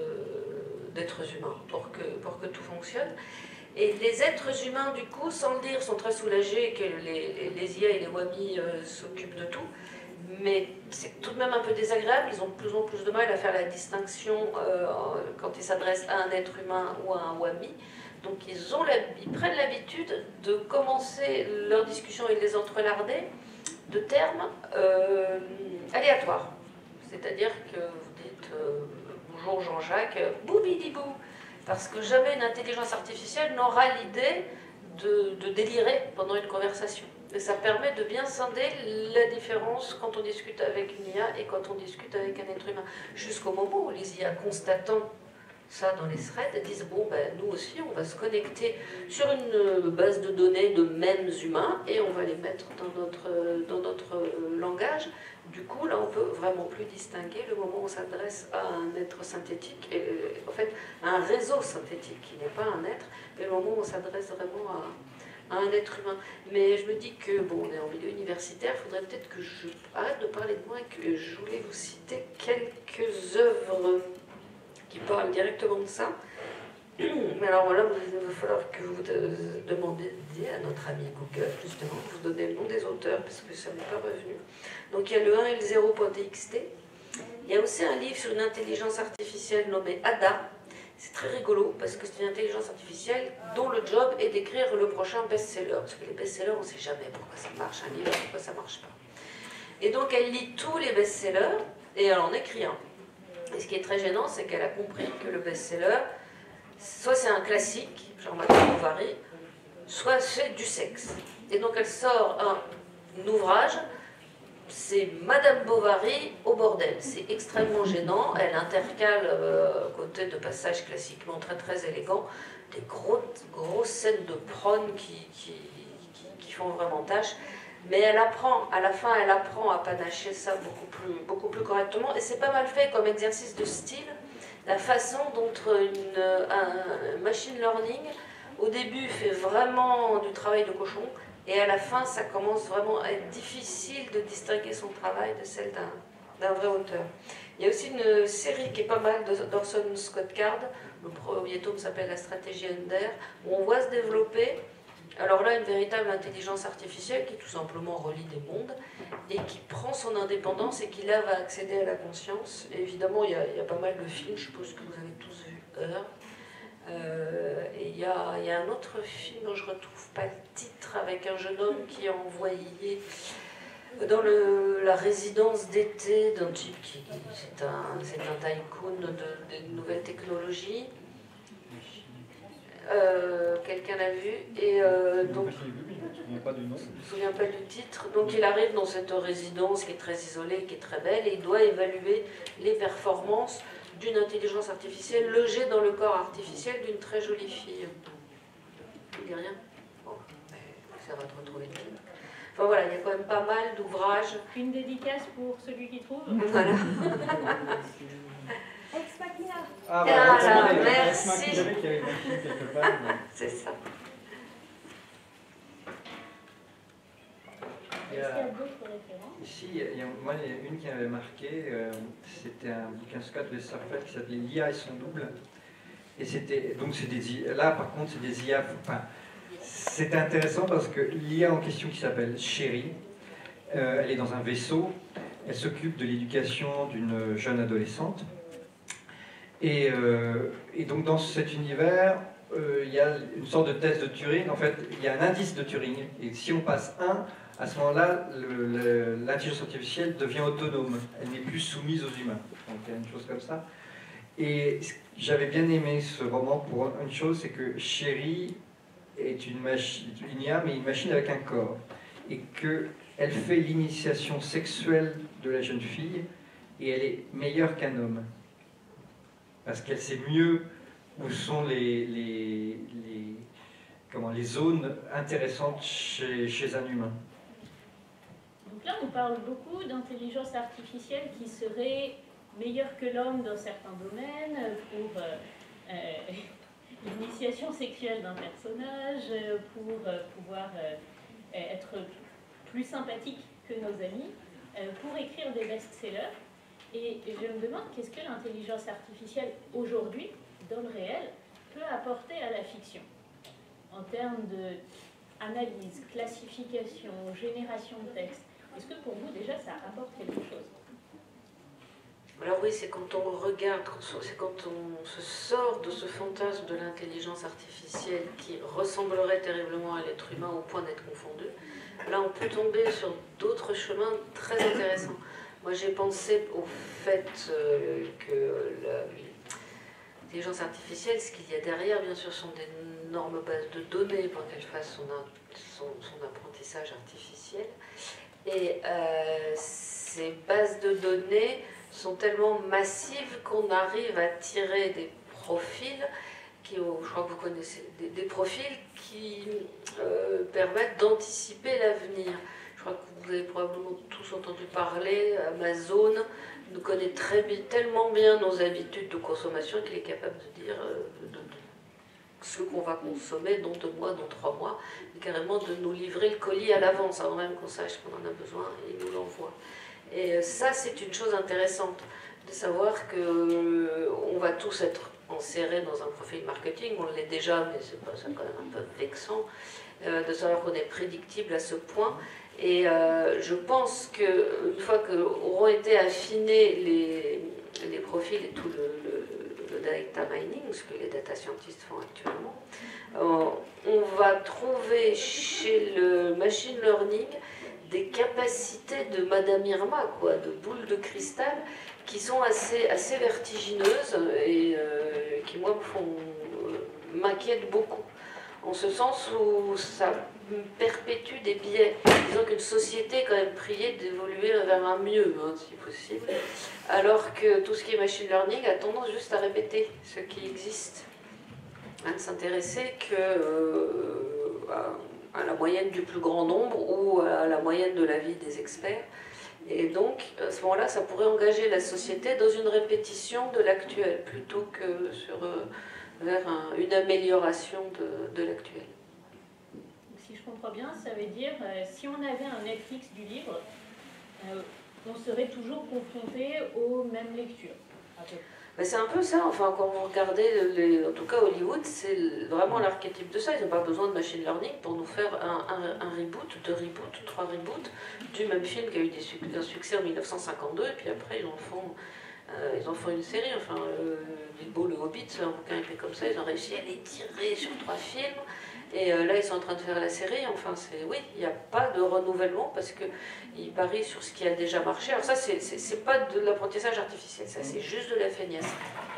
d'êtres humains pour que, pour que tout fonctionne. Et les êtres humains, du coup, sans le dire, sont très soulagés que les, les I A et les WAMI euh, s'occupent de tout. Mais c'est tout de même un peu désagréable, ils ont de plus en plus de mal à faire la distinction euh, quand ils s'adressent à un être humain ou à un WAMI. Donc ils, ont la, ils prennent l'habitude de commencer leur discussion et de les entrelarder de termes euh, aléatoires. C'est-à-dire que vous dites euh, « Bonjour Jean-Jacques, boubidibou », parce que jamais une intelligence artificielle n'aura l'idée de, de délirer pendant une conversation. Et ça permet de bien scinder la différence quand on discute avec une I A et quand on discute avec un être humain. Jusqu'au moment où les I A constatant ça dans les threads disent bon ben nous aussi on va se connecter sur une base de données de mêmes humains et on va les mettre dans notre, dans notre langage. Du coup là on peut vraiment plus distinguer le moment où on s'adresse à un être synthétique et en fait à un réseau synthétique qui n'est pas un être, mais le moment où on s'adresse vraiment à, à un être humain. Mais je me dis que bon on est en milieu universitaire, il faudrait peut-être que je arrête de parler de moi et que je voulais vous citer quelques œuvres qui parle directement de ça. Mais alors voilà, il va falloir que vous demandiez à notre ami Google, justement, de vous donner le nom des auteurs, parce que ça n'est pas revenu. Donc il y a le un et le zéro.txt. Il y a aussi un livre sur une intelligence artificielle nommée Ada. C'est très rigolo, parce que c'est une intelligence artificielle dont le job est d'écrire le prochain best-seller. Parce que les best-sellers, on ne sait jamais pourquoi ça marche, un livre, pourquoi ça ne marche pas. Et donc elle lit tous les best-sellers, et elle en écrit un. Et ce qui est très gênant, c'est qu'elle a compris que le best-seller, soit c'est un classique, genre Madame Bovary, soit c'est du sexe. Et donc elle sort un ouvrage, c'est Madame Bovary au bordel. C'est extrêmement gênant, elle intercale, euh, à côté de passages classiquement très très élégants, des gros, grosses scènes de prône qui, qui, qui, qui font vraiment tâche. Mais elle apprend, à la fin, elle apprend à panacher ça beaucoup plus, beaucoup plus correctement. Et c'est pas mal fait comme exercice de style, la façon dont une, un machine learning, au début, fait vraiment du travail de cochon, et à la fin, ça commence vraiment à être difficile de distinguer son travail de celle d'un d'un vrai auteur. Il y a aussi une série qui est pas mal d'Orson Scott Card, le premier tome s'appelle La stratégie Ender, où on voit se développer, alors là, une véritable intelligence artificielle qui tout simplement relie des mondes et qui prend son indépendance et qui là va accéder à la conscience. Et évidemment, il y, a, il y a pas mal de films, je suppose que vous avez tous vu Heure. Euh, et il y, a, il y a un autre film dont je ne retrouve pas le titre, avec un jeune homme qui est envoyé dans le, la résidence d'été d'un type qui c'est un, c'est un tycoon de, de nouvelles technologies. Euh, quelqu'un l'a vu et euh, donc je ne me souviens pas du titre. Donc il arrive dans cette résidence qui est très isolée, qui est très belle, et il doit évaluer les performances d'une intelligence artificielle logée dans le corps artificiel d'une très jolie fille. Il dit rien. Bon, ça va te retrouver le film. Enfin voilà, il y a quand même pas mal d'ouvrages. Une dédicace pour celui qui trouve. Voilà. Ex Machina. Ah, voilà, voilà, merci. C'est ça. Est-ce qu'il y a d'autres références? Ici, il y a, moi, il y a une qui m'avait marqué, euh, c'était un bouquin Scott Westerfeld qui s'appelait L'I A et son double. Et c'était, donc c'est des I A, là par contre c'est des I A, enfin, c'était intéressant parce que l'I A en question qui s'appelle Chérie, euh, elle est dans un vaisseau, elle s'occupe de l'éducation d'une jeune adolescente. Et, euh, et donc dans cet univers, euh, il y a une sorte de test de Turing, en fait il y a un indice de Turing, et si on passe un, à ce moment-là, l'intelligence artificielle devient autonome, elle n'est plus soumise aux humains. Donc il y a une chose comme ça. Et j'avais bien aimé ce roman pour une chose, c'est que Chérie est une machine, une I A, mais une machine avec un corps. Et qu'elle fait l'initiation sexuelle de la jeune fille, et elle est meilleure qu'un homme. Parce qu'elle sait mieux où sont les, les, les, comment, les zones intéressantes chez, chez un humain. Donc là, on parle beaucoup d'intelligence artificielle qui serait meilleure que l'homme dans certains domaines, pour euh, euh, l'initiation sexuelle d'un personnage, pour euh, pouvoir euh, être plus sympathique que nos amis, euh, pour écrire des best-sellers. Et je me demande qu'est-ce que l'intelligence artificielle aujourd'hui, dans le réel, peut apporter à la fiction, en termes d'analyse, classification, génération de texte. Est-ce que pour vous, déjà, ça apporte quelque chose? Alors oui, c'est quand on regarde, c'est quand on se sort de ce fantasme de l'intelligence artificielle qui ressemblerait terriblement à l'être humain au point d'être confondu. Là, on peut tomber sur d'autres chemins très intéressants. Moi, j'ai pensé au fait euh, que l'intelligence artificielle, ce qu'il y a derrière, bien sûr, sont d'énormes bases de données pour qu'elle fasse son, son, son apprentissage artificiel. Et euh, ces bases de données sont tellement massives qu'on arrive à tirer des profils, qui, je crois que vous connaissez, des, des profils qui euh, permettent d'anticiper l'avenir. Je crois que vous avez probablement tous entendu parler, Amazon nous connaît très bien, tellement bien nos habitudes de consommation qu'il est capable de dire euh, de, de, ce qu'on va consommer dans deux mois, dans trois mois, et carrément de nous livrer le colis à l'avance, avant même qu'on sache qu'on en a besoin, et il nous l'envoie. Et ça, c'est une chose intéressante, de savoir qu'on va tous être enserrés dans un profil marketing, on l'est déjà, mais c'est pas ça quand même un peu vexant, euh, de savoir qu'on est prédictible à ce point. Et euh, je pense qu'une fois qu'auront été affinés les, les profils et tout le, le, le data mining, ce que les data scientists font actuellement, euh, on va trouver chez le machine learning des capacités de Madame Irma, quoi, de boules de cristal, qui sont assez, assez vertigineuses et euh, qui, moi, me font euh, m'inquiètent beaucoup. En ce sens où ça perpétue des biais. Disons qu'une société est quand même priée d'évoluer vers un mieux, hein, si possible, alors que tout ce qui est machine learning a tendance juste à répéter ce qui existe. à ne s'intéresser que euh, à, à la moyenne du plus grand nombre ou à la moyenne de la vie des experts. Et donc, à ce moment-là, ça pourrait engager la société dans une répétition de l'actuel, plutôt que sur, euh, vers un, une amélioration de, de l'actuel. Si je comprends bien, ça veut dire, euh, si on avait un Netflix du livre, euh, on serait toujours confronté aux mêmes lectures. C'est un peu ça, enfin, quand vous regardez, les, en tout cas Hollywood, c'est vraiment l'archétype de ça. Ils n'ont pas besoin de machine learning pour nous faire un, un, un reboot, deux reboots, trois reboots du même film qui a eu des, un succès en mille neuf cent cinquante-deux, et puis après ils en font, euh, ils en font une série. Enfin, euh, Bilbo le Hobbit, un bouquin était comme ça, ils ont réussi à l'étirer sur trois films, et euh, là ils sont en train de faire la série. Enfin, c'est oui, il n'y a pas de renouvellement parce qu'ils parient sur ce qui a déjà marché. Alors ça, c'est pas de l'apprentissage artificiel, ça c'est juste de la feignasse.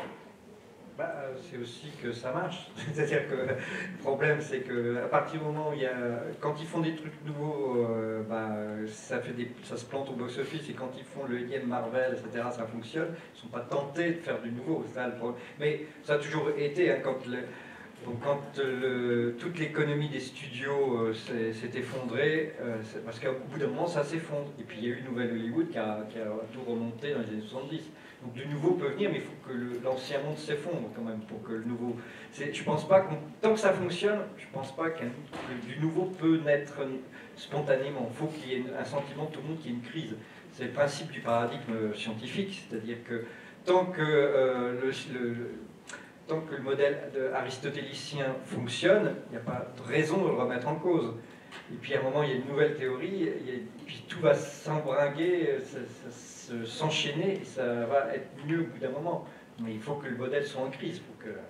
Bah, c'est aussi que ça marche. C'est-à-dire que le problème, c'est qu'à partir du moment où il y a... Quand ils font des trucs nouveaux, euh, bah, ça, fait des... ça se plante au box-office, et quand ils font le énième Marvel, et cetera, ça fonctionne. Ils ne sont pas tentés de faire du nouveau. Ça, le problème. Mais ça a toujours été, hein, quand, le... Donc, quand le... toute l'économie des studios euh, s'est effondrée, euh, parce qu'au bout d'un moment, ça s'effondre. Et puis, il y a eu une nouvelle Hollywood qui a, qui a tout remonté dans les années soixante-dix. Donc du nouveau peut venir, mais il faut que l'ancien monde s'effondre quand même pour que le nouveau... Je pense pas que tant que ça fonctionne, je pense pas que du nouveau peut naître spontanément. Il faut qu'il y ait un sentiment de tout le monde qu'il y ait une crise. C'est le principe du paradigme scientifique, c'est-à-dire que tant que, euh, le, le, tant que le modèle aristotélicien fonctionne, il n'y a pas de raison de le remettre en cause. Et puis à un moment, il y a une nouvelle théorie, et puis tout va s'embringuer, s'enchaîner, ça va être mieux au bout d'un moment. Mais il faut que le modèle soit en crise. Pour que,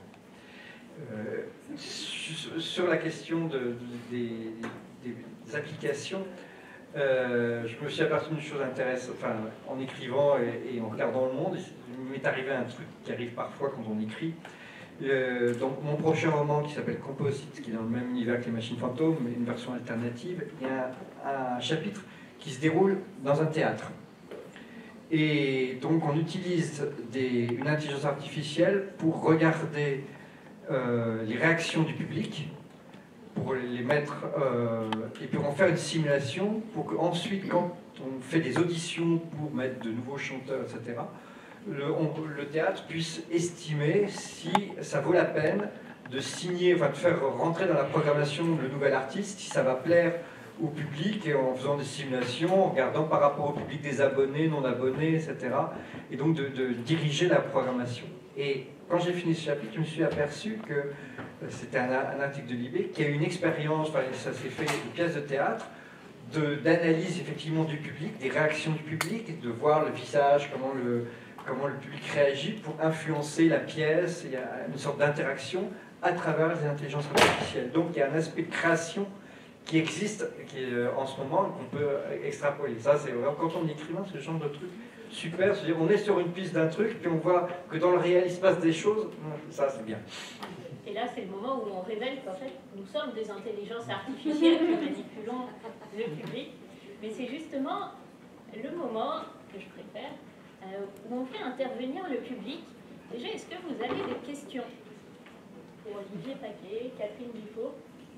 euh, sur la question de, de, des, des applications, euh, je me suis aperçu d'une chose intéressante, enfin, en écrivant et, et en regardant le monde, il m'est arrivé un truc qui arrive parfois quand on écrit. Euh, donc mon prochain roman qui s'appelle Composite, qui est dans le même univers que Les Machines Fantômes, mais une version alternative, il y a un, un chapitre qui se déroule dans un théâtre. Et donc on utilise des, une intelligence artificielle pour regarder euh, les réactions du public, pour les mettre, euh, et puis en faire une simulation pour qu'ensuite, quand on fait des auditions pour mettre de nouveaux chanteurs, et cetera, Le, on, le théâtre puisse estimer si ça vaut la peine de signer, enfin de faire rentrer dans la programmation le nouvel artiste, si ça va plaire au public, et en faisant des simulations, en regardant par rapport au public des abonnés, non abonnés, et cetera. Et donc de, de diriger la programmation. Et quand j'ai fini ce chapitre, je me suis aperçu que c'était un, un article de Libé qui a eu une expérience, enfin, ça s'est fait une pièce de théâtre, d'analyse effectivement du public, des réactions du public, de voir le visage, comment le comment le public réagit pour influencer la pièce. Il y a une sorte d'interaction à travers les intelligences artificielles. Donc il y a un aspect de création qui existe qui est, en ce moment, qu'on peut extrapoler. Ça, c'est quand on est écrivain, ce genre de truc super. C'est-à-dire, on est sur une piste d'un truc, puis on voit que dans le réel, il se passe des choses. Ça, c'est bien. Et là, c'est le moment où on révèle qu'en fait, nous sommes des intelligences artificielles qui manipulons le public. Mais c'est justement le moment que je préfère, Euh, où on fait intervenir le public. Déjà, est-ce que vous avez des questions pour Olivier Paquet, Catherine Dufault?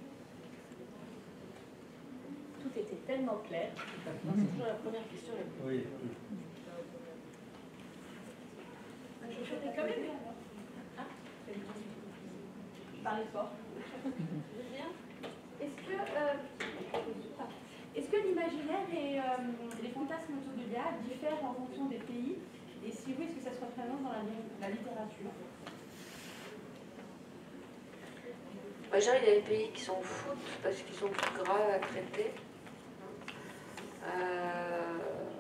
Tout était tellement clair. C'est toujours la première question. Oui. Je chantais quand même. Ah, parlez fort. Est-ce que, euh, est-ce que l'imaginaire et euh, les fantasmes autour de l'I A diffèrent en fonction des pays? Et si oui, est-ce que ça se représente dans la, la littérature? Bah, genre, il y a des pays qui s'en foutent parce qu'ils sont plus graves à traiter. Euh...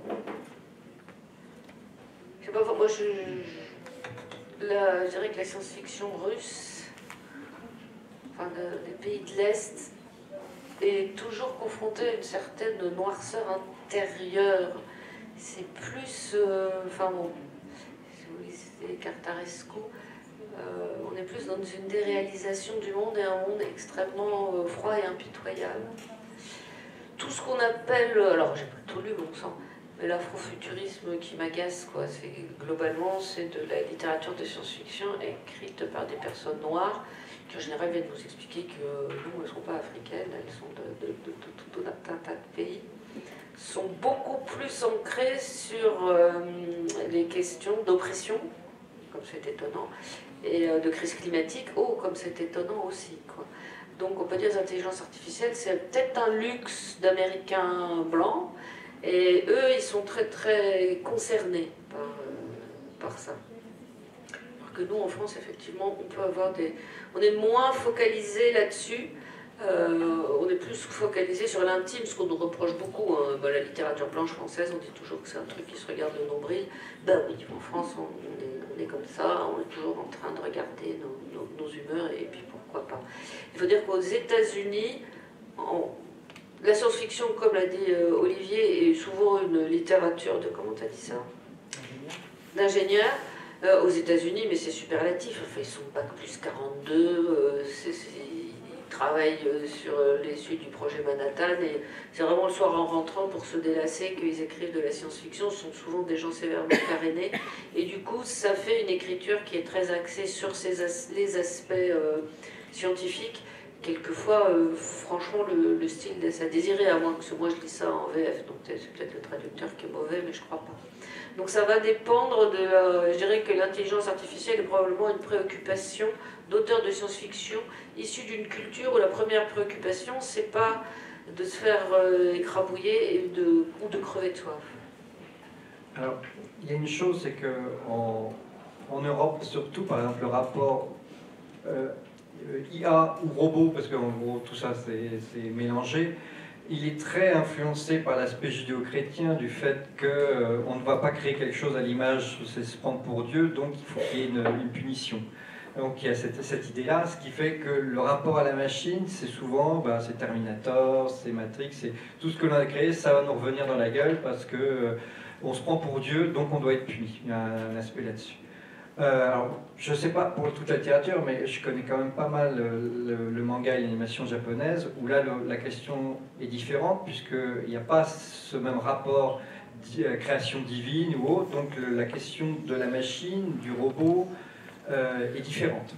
Je sais pas, moi je, je, la, je dirais que la science-fiction russe, enfin de, des pays de l'Est, est toujours confrontée à une certaine noirceur intérieure. C'est plus, euh, enfin bon, si vous voulez, c'est Cartaresco. Euh, on est plus dans une déréalisation du monde et un monde extrêmement euh, froid et impitoyable. Tout ce qu'on appelle, alors j'ai pas tout lu bon sang, mais l'afrofuturisme qui m'agace, quoi, c'est globalement c'est de la littérature de science-fiction écrite par des personnes noires qui en général viennent nous expliquer que non, elles ne sont pas africaines, elles sont de, de, de, de tout un tas de pays, sont beaucoup plus ancrées sur euh, les questions d'oppression, comme c'est étonnant, et euh, de crise climatique, oh, comme c'est étonnant aussi, quoi. Donc on peut dire que l'intelligence artificielle, c'est peut-être un luxe d'Américains blancs, et eux, ils sont très très concernés par, euh, par ça. Alors que nous, en France, effectivement, on peut avoir des... On est moins focalisé là-dessus, euh, on est plus focalisé sur l'intime, ce qu'on nous reproche beaucoup. Hein. Ben, la littérature blanche française, on dit toujours que c'est un truc qui se regarde au nombril. Ben oui, en France, on, on, est, on est comme ça, on est toujours en train de regarder nos, nos, nos humeurs, et puis pourquoi pas. Il faut dire qu'aux États-Unis, en... la science-fiction, comme l'a dit euh, Olivier, est souvent une littérature de, comment tu as dit ça, d'ingénieur. Euh, aux États-Unis, mais c'est superlatif. Enfin, ils sont bac plus quarante-deux, euh, c'est, c'est, ils travaillent euh, sur euh, les suites du projet Manhattan, et c'est vraiment le soir en rentrant pour se délasser qu'ils écrivent de la science-fiction. Ce sont souvent des gens sévèrement carénés, et du coup, ça fait une écriture qui est très axée sur ces as les aspects euh, scientifiques. Quelquefois, euh, franchement, le, le style laisse à désirer, à moins que moi je lis ça en V F, donc c'est peut-être le traducteur qui est mauvais, mais je crois pas. Donc ça va dépendre de... Euh, je dirais que l'intelligence artificielle est probablement une préoccupation d'auteurs de science-fiction issus d'une culture où la première préoccupation, c'est pas de se faire euh, écrabouiller et de, ou de crever de soif. Alors, il y a une chose, c'est qu'en en Europe, surtout, par exemple, le rapport euh, I A ou robot, parce qu'en gros, tout ça, c'est mélangé, il est très influencé par l'aspect judéo-chrétien du fait qu'on euh, ne va pas créer quelque chose à l'image, c'est se prendre pour Dieu, donc il faut qu'il y ait une, une punition. Donc il y a cette, cette idée-là, ce qui fait que le rapport à la machine, c'est souvent, ben, c'est Terminator, c'est Matrix, c'est tout ce que l'on a créé, ça va nous revenir dans la gueule parce que euh, on se prend pour Dieu, donc on doit être puni. Il y a un, un aspect là-dessus. Euh, alors, je ne sais pas pour toute la littérature, mais je connais quand même pas mal le, le, le manga et l'animation japonaise, où là le, la question est différente, puisqu'il n'y a pas ce même rapport à création divine ou autre, donc le, la question de la machine, du robot, euh, est différente.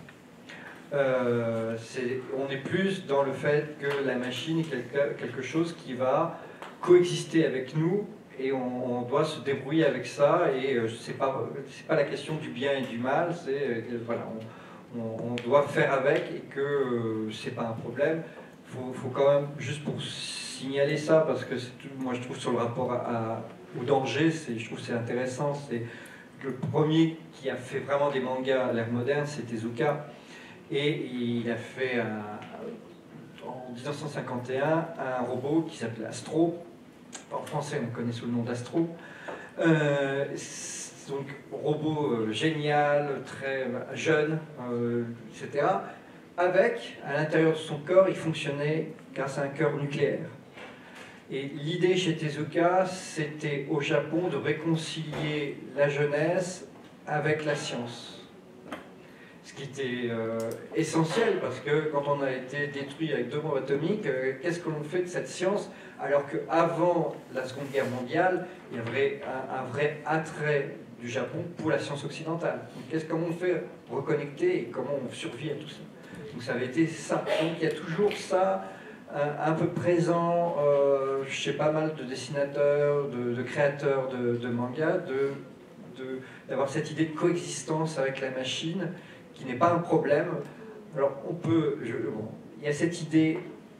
Euh, est, on est plus dans le fait que la machine est quelque, quelque chose qui va coexister avec nous, et on, on doit se débrouiller avec ça, et euh, c'est pas, c'est pas la question du bien et du mal, c'est euh, voilà, on, on, on doit faire avec, et que euh, c'est pas un problème. Faut, faut quand même, juste pour signaler ça, parce que tout, moi je trouve sur le rapport à, à, au danger, je trouve c'est intéressant, c'est le premier qui a fait vraiment des mangas à l'ère moderne, c'est Tezuka, et il a fait un, en mille neuf cent cinquante et un un robot qui s'appelait Astro. En français, on le connaît sous le nom d'Astro. Euh, donc, robot euh, génial, très jeune, euh, et cetera. Avec, à l'intérieur de son corps, il fonctionnait grâce à un cœur nucléaire. Et l'idée chez Tezuka, c'était au Japon de réconcilier la jeunesse avec la science. Ce qui était euh, essentiel, parce que quand on a été détruit avec deux bombes atomiques, euh, qu'est-ce que l'on fait de cette science, alors qu'avant la Seconde Guerre mondiale, il y avait un, un vrai attrait du Japon pour la science occidentale. Qu'est-ce qu'on fait reconnecter et comment on survit à tout ça. Donc ça avait été ça. Donc il y a toujours ça un, un peu présent euh, chez pas mal de dessinateurs, de, de créateurs de, de mangas, d'avoir de, cette idée de coexistence avec la machine, qui n'est pas un problème. Alors on peut, je, bon, il y a cette idée,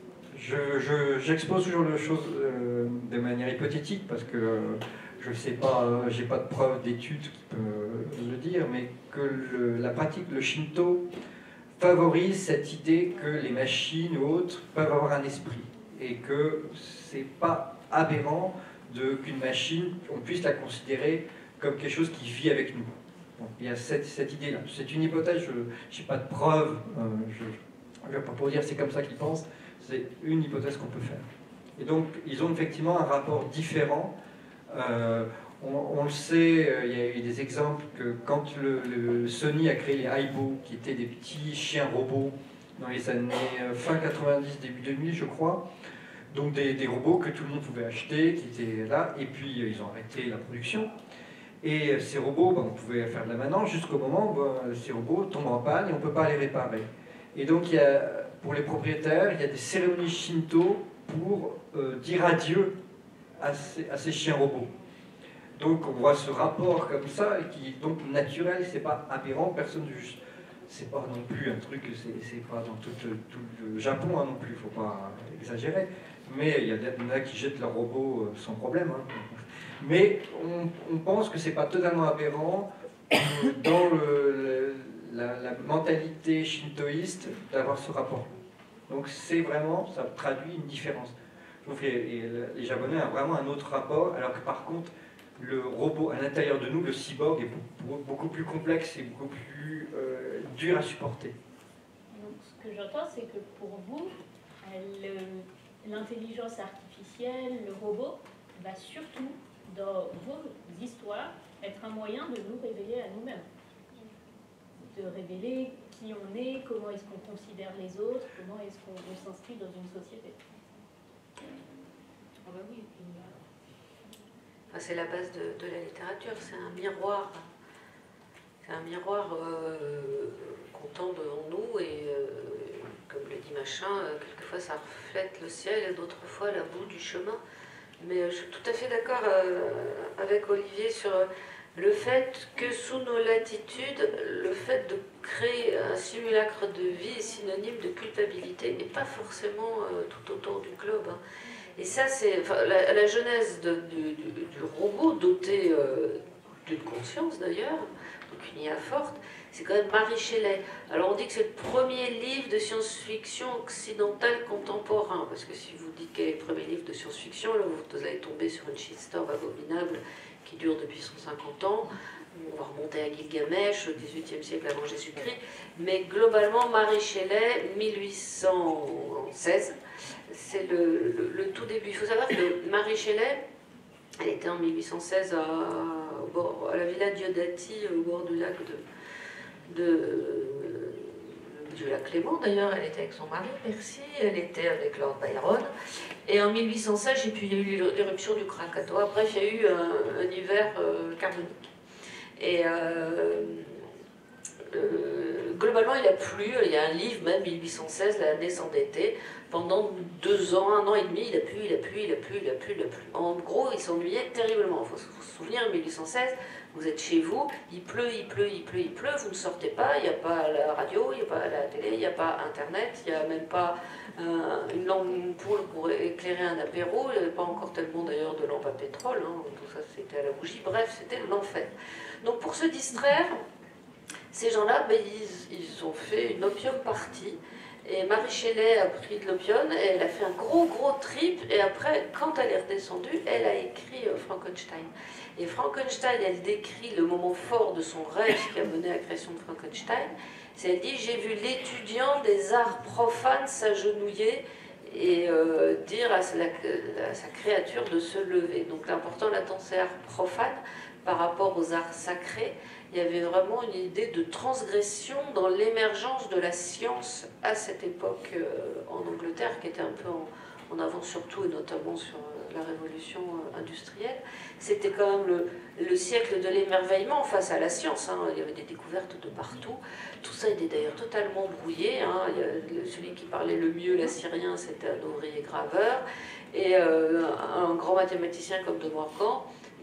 j'expose je, je, toujours les choses euh, de manière hypothétique, parce que euh, je ne sais pas, euh, j'ai pas de preuves d'études qui peuvent le dire, mais que le, la pratique, le Shinto, favorise cette idée que les machines ou autres peuvent avoir un esprit, et que c'est pas aberrant qu'une machine, on puisse la considérer comme quelque chose qui vit avec nous. Donc, il y a cette, cette idée-là. C'est une hypothèse, je n'ai pas de preuve, euh, je ne vais pas pour dire c'est comme ça qu'ils pensent, c'est une hypothèse qu'on peut faire. Et donc, ils ont effectivement un rapport différent. Euh, on, on le sait, euh, il y a eu des exemples que quand le, le Sony a créé les Aibo, qui étaient des petits chiens robots dans les années euh, fin quatre-vingt-dix, début deux mille, je crois, donc des, des robots que tout le monde pouvait acheter, qui étaient là, et puis euh, ils ont arrêté la production. Et ces robots, ben, on pouvait faire de la maintenance jusqu'au moment où ben, ces robots tombent en panne et on ne peut pas les réparer. Et donc, il y a, pour les propriétaires, il y a des cérémonies Shinto pour euh, dire adieu à ces, à ces chiens robots. Donc, on voit ce rapport comme ça, qui est donc naturel, c'est pas aberrant, personne ne juge. C'est pas non plus un truc, c'est pas dans tout, tout le Japon hein, non plus, il faut pas exagérer. Mais il y, y en a qui jettent leurs robots euh, sans problème. Hein. Mais on, on pense que c'est pas totalement aberrant euh, dans le, le, la, la mentalité shintoïste d'avoir ce rapport. Donc c'est vraiment, ça traduit une différence. Je trouve que les, les Japonais ont vraiment un autre rapport, alors que par contre, le robot à l'intérieur de nous, le cyborg, est beaucoup, beaucoup plus complexe et beaucoup plus euh, dur à supporter. Donc, ce que j'entends, c'est que pour vous, l'intelligence artificielle, le robot, va surtout, dans vos histoires, être un moyen de nous révéler à nous-mêmes. De révéler qui on est, comment est-ce qu'on considère les autres, comment est-ce qu'on s'inscrit dans une société. Ah ben oui, enfin, c'est la base de, de la littérature, c'est un miroir. C'est un miroir euh, qu'on tend en nous et, euh, comme le dit Machin, euh, quelquefois ça reflète le ciel et d'autres fois la boue du chemin. Mais euh, je suis tout à fait d'accord euh, avec Olivier sur le fait que sous nos latitudes, le fait de créer un simulacre de vie est synonyme de culpabilité et pas forcément euh, tout autour du globe. Hein. Et ça, c'est enfin, la, la genèse de, du, du, du robot doté euh, d'une conscience d'ailleurs, donc une I A forte, c'est quand même Mary Shelley. Alors on dit que c'est le premier livre de science-fiction occidentale contemporain, parce que si vous dites quel est le premier livre de science-fiction, là vous allez tomber sur une shitstorm abominable qui dure depuis cent cinquante ans. On va remonter à Gilgamesh au dix-huitième siècle avant Jésus-Christ, mais globalement Mary Shelley, mille huit cent seize, c'est le, le, le tout début. Il faut savoir que Mary Shelley, elle était en mille huit cent seize à, au bord, à la Villa Diodati, au bord du lac de, de, du lac Léman d'ailleurs. Elle était avec son mari Percy, elle était avec Lord Byron. Et en mille huit cent seize, et puis il y a eu l'éruption du Krakatoa. Bref, il y a eu un, un hiver euh, carbonique. Et euh, euh, globalement, il a plu. Il y a un livre, même mille huit cent seize, l'année sans d'été. Pendant deux ans, un an et demi, il a plu, il a plu, il a plu, il a plu, il a plu. En gros, il s'ennuyait terriblement. Il faut se souvenir, mille huit cent seize, vous êtes chez vous, il pleut, il pleut, il pleut, il pleut, vous ne sortez pas, il n'y a pas la radio, il n'y a pas la télé, il n'y a pas Internet, il n'y a même pas euh, une lampe pour éclairer un apéro, il n'y avait pas encore tellement d'ailleurs de lampes à pétrole, hein, tout ça c'était à la bougie, bref, c'était l'enfer. Donc pour se distraire, ces gens-là, ben, ils, ils ont fait une opium party. Et Mary Shelley a pris de l'opium, et elle a fait un gros gros trip, et après, quand elle est redescendue, elle a écrit euh, Frankenstein. Et Frankenstein, elle décrit le moment fort de son rêve qui a mené à la création de Frankenstein. C'est, elle dit, j'ai vu l'étudiant des arts profanes s'agenouiller et euh, dire à sa, à sa créature de se lever. Donc l'important là-dedans, c'est art profane par rapport aux arts sacrés. Il y avait vraiment une idée de transgression dans l'émergence de la science à cette époque euh, en Angleterre, qui était un peu en, en avance surtout, et notamment sur euh, la révolution euh, industrielle. C'était quand même le, le siècle de l'émerveillement face à la science. Hein. Il y avait des découvertes de partout. Tout ça était d'ailleurs totalement brouillé. Hein. Il y a, celui qui parlait le mieux l'assyrien, c'était un ouvrier graveur. Et euh, un grand mathématicien comme De Morgan,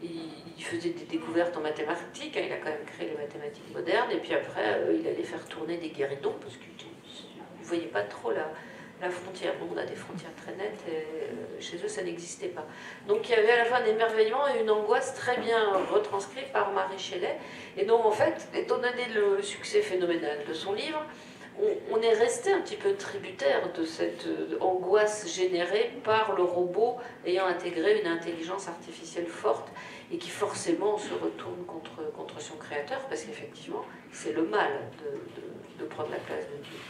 il faisait des découvertes en mathématiques, hein, il a quand même créé les mathématiques modernes, et puis après, euh, il allait faire tourner des guéridons, parce qu'il ne voyait pas trop la, la frontière. Nous, on a des frontières très nettes, et euh, chez eux, ça n'existait pas. Donc il y avait à la fois un émerveillement et une angoisse très bien retranscrite par Mary Shelley. Et donc, en fait, étant donné le succès phénoménal de son livre, on, on est resté un petit peu tributaire de cette euh, angoisse générée par le robot ayant intégré une intelligence artificielle forte, et qui forcément se retourne contre, contre son créateur, parce qu'effectivement, c'est le mal de, de, de prendre la place de Dieu.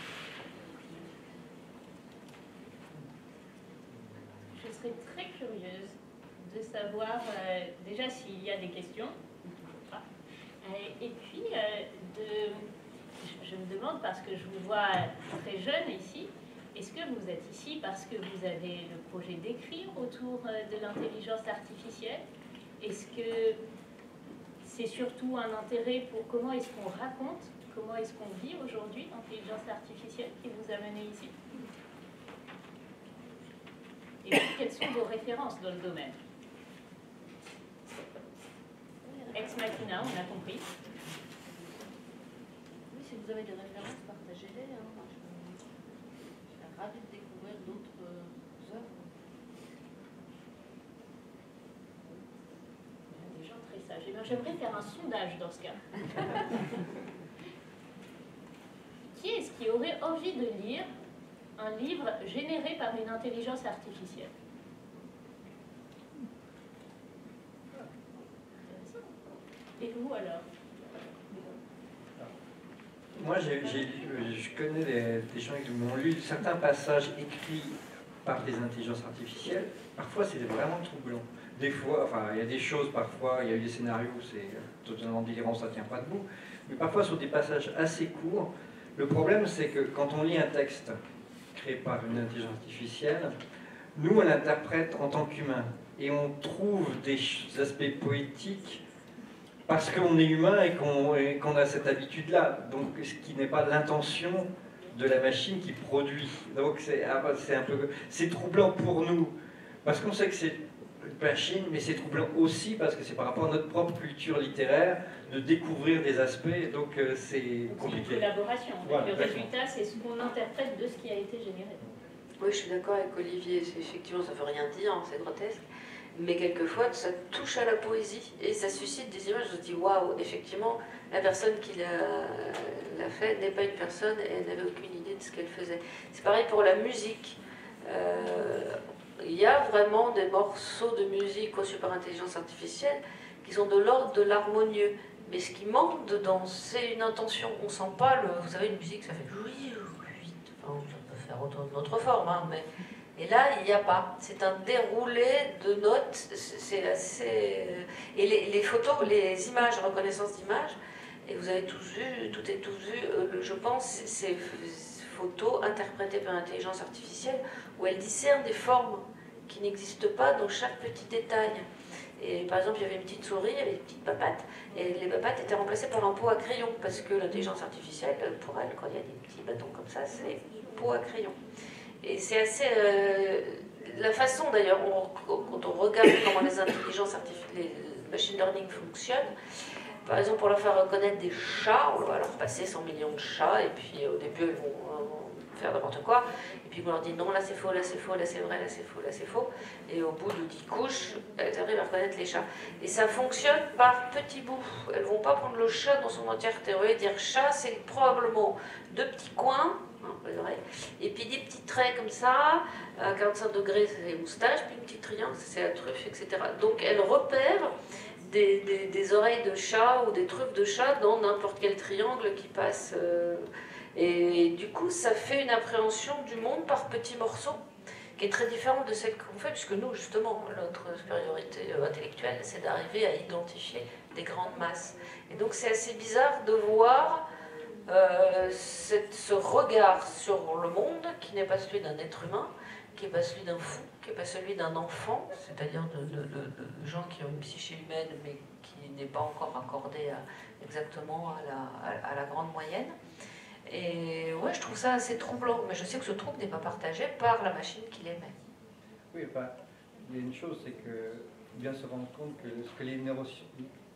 Je serais très curieuse de savoir euh, déjà s'il y a des questions, euh, et puis euh, de, je, je me demande, parce que je vous vois très jeune ici, est-ce que vous êtes ici parce que vous avez le projet d'écrire autour de l'intelligence artificielle ? Est-ce que c'est surtout un intérêt pour comment est-ce qu'on raconte, comment est-ce qu'on vit aujourd'hui l'intelligence artificielle qui vous a mené ici. Et puis, quelles sont vos références dans le domaine? Ex Machina, on a compris. Oui, si vous avez des références, partagez-les. Hein. Moi, je, je suis ravie de découvrir d'autres euh, œuvres. Des gens très sages. Eh bien, j'aimerais faire un sondage dans ce cas. Qui est-ce qui aurait envie de lire un livre généré par une intelligence artificielle? Et vous alors? Moi, j'ai, j'ai, je connais des, des gens qui m'ont lu certains passages écrits par des intelligences artificielles. Parfois, c'est vraiment troublant. Des fois, enfin, il y a des choses, parfois, il y a eu des scénarios, c'est totalement délirant, ça ne tient pas debout. Mais parfois, sur des passages assez courts, le problème, c'est que quand on lit un texte créé par une intelligence artificielle, nous, on l'interprète en tant qu'humain. Et on trouve des aspects poétiques parce qu'on est humain et qu'on, et qu'on a cette habitude-là. Donc, ce qui n'est pas l'intention de la machine qui produit. Donc, c'est, c'est un peu... C'est troublant pour nous, parce qu'on sait que c'est une machine, mais c'est troublant aussi parce que c'est par rapport à notre propre culture littéraire de découvrir des aspects, donc euh, c'est compliqué. C'est une collaboration. Voilà, le résultat, c'est ce qu'on interprète de ce qui a été généré. Oui, je suis d'accord avec Olivier. C'est, effectivement, ça ne veut rien dire, hein, c'est grotesque. Mais quelquefois, ça touche à la poésie et ça suscite des images. Je me dis, waouh, effectivement, la personne qui l'a, l'a fait n'est pas une personne et elle n'avait aucune idée de ce qu'elle faisait. C'est pareil pour la musique. Euh, il y a vraiment des morceaux de musique conçus par intelligence artificielle qui sont de l'ordre de l'harmonieux. Mais ce qui manque dedans, c'est une intention. On ne sent pas le. Vous savez, une musique, ça fait oui, oui. Enfin, ça peut faire autant d'autres formes, hein, mais. Et là, il n'y a pas. C'est un déroulé de notes. C'est assez. Et les, les photos, les images, reconnaissance d'images, et vous avez tous vu, tout est tous vu, je pense, ces photos interprétées par l'intelligence artificielle, où elle discerne des formes qui n'existent pas dans chaque petit détail. Et par exemple, il y avait une petite souris, il y avait des petites papates, et les papates étaient remplacées par un pot à crayon, parce que l'intelligence artificielle, pour elle, quand il y a des petits bâtons comme ça, c'est pot à crayon. Et c'est assez... Euh, la façon d'ailleurs, quand on regarde comment les intelligences artificielles, les machine learning fonctionnent, par exemple pour leur faire reconnaître des chats, on va leur passer cent millions de chats, et puis au début ils vont euh, faire n'importe quoi, et puis on leur dit non, là c'est faux, là c'est faux, là c'est vrai, là c'est faux, là c'est faux, et au bout de dix couches, elles arrivent à reconnaître les chats. Et ça fonctionne par petits bouts. Elles ne vont pas prendre le chat dans son entièreté. Vous voyez, dire chat, c'est probablement deux petits coins, et puis des petits traits comme ça, à quarante-cinq degrés c'est les moustaches, puis une petite triangle c'est la truffe, et cetera. Donc elle repère des, des, des oreilles de chat ou des truffes de chat dans n'importe quel triangle qui passe. Euh, et, et du coup ça fait une appréhension du monde par petits morceaux, qui est très différente de celle qu'on fait, puisque nous justement, notre supériorité intellectuelle, c'est d'arriver à identifier des grandes masses. Et donc c'est assez bizarre de voir Euh, cette, ce regard sur le monde qui n'est pas celui d'un être humain, qui n'est pas celui d'un fou, qui n'est pas celui d'un enfant, c'est-à-dire de, de, de, de gens qui ont une psyché humaine mais qui n'est pas encore accordée à, exactement à la, à, à la grande moyenne. Et ouais, je trouve ça assez troublant, mais je sais que ce trouble n'est pas partagé par la machine qui l'émet. Oui, enfin, il y a une chose, c'est que faut bien se rendre compte que ce que les neurosciences...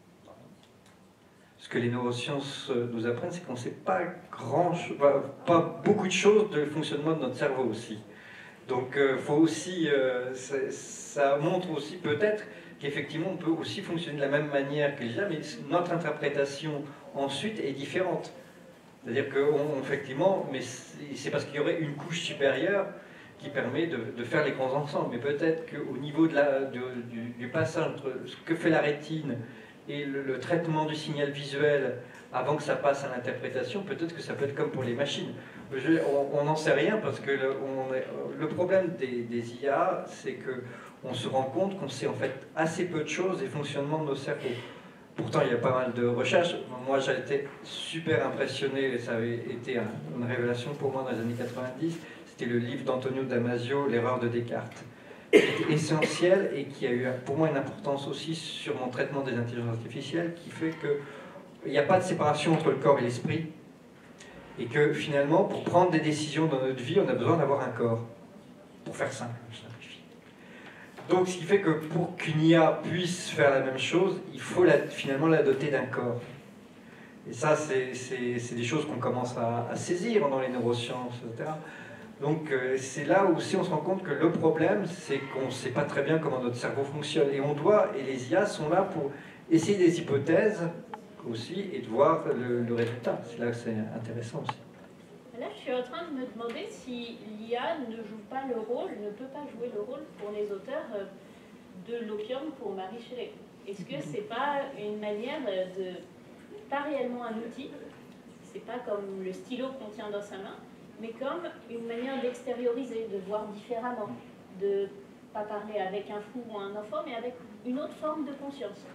Ce que les neurosciences nous apprennent, c'est qu'on ne sait pas grand, pas, pas beaucoup de choses du fonctionnement de notre cerveau aussi. Donc, euh, faut aussi, euh, ça, ça montre aussi peut-être qu'effectivement, on peut aussi fonctionner de la même manière que l'I A, mais notre interprétation ensuite est différente. C'est-à-dire qu'effectivement, mais c'est parce qu'il y aurait une couche supérieure qui permet de, de faire les grands ensembles. Mais peut-être qu'au niveau de la, de, du, du passage entre ce que fait la rétine et le, le traitement du signal visuel avant que ça passe à l'interprétation, peut-être que ça peut être comme pour les machines. Je, on n'en sait rien parce que le, on est, le problème des, des I A, c'est qu'on se rend compte qu'on sait en fait assez peu de choses des fonctionnements de nos cerveaux. Pourtant, il y a pas mal de recherches. Moi, j'ai été super impressionné, et ça avait été un, une révélation pour moi dans les années quatre-vingt-dix. C'était le livre d'Antonio Damasio, L'erreur de Descartes, est essentiel et qui a eu pour moi une importance aussi sur mon traitement des intelligences artificielles, qui fait qu'il n'y a pas de séparation entre le corps et l'esprit, et que finalement, pour prendre des décisions dans notre vie, on a besoin d'avoir un corps, pour faire simple, je simplifie. Donc ce qui fait que pour qu'une I A puisse faire la même chose, il faut la, finalement la doter d'un corps. Et ça, c'est des choses qu'on commence à, à saisir dans les neurosciences, et cetera. Donc euh, c'est là où aussi on se rend compte que le problème, c'est qu'on ne sait pas très bien comment notre cerveau fonctionne. Et on doit, et les I A sont là pour essayer des hypothèses aussi et de voir le, le résultat. C'est là que c'est intéressant aussi. Là, je suis en train de me demander si l'I A ne joue pas le rôle, ne peut pas jouer le rôle pour les auteurs de l'opium pour Marie Shelley. Est-ce que c'est pas une manière de, pas réellement un outil, c'est pas comme le stylo qu'on tient dans sa main, mais comme une manière d'extérioriser, de voir différemment, de pas parler avec un fou ou un enfant, mais avec une autre forme de conscience.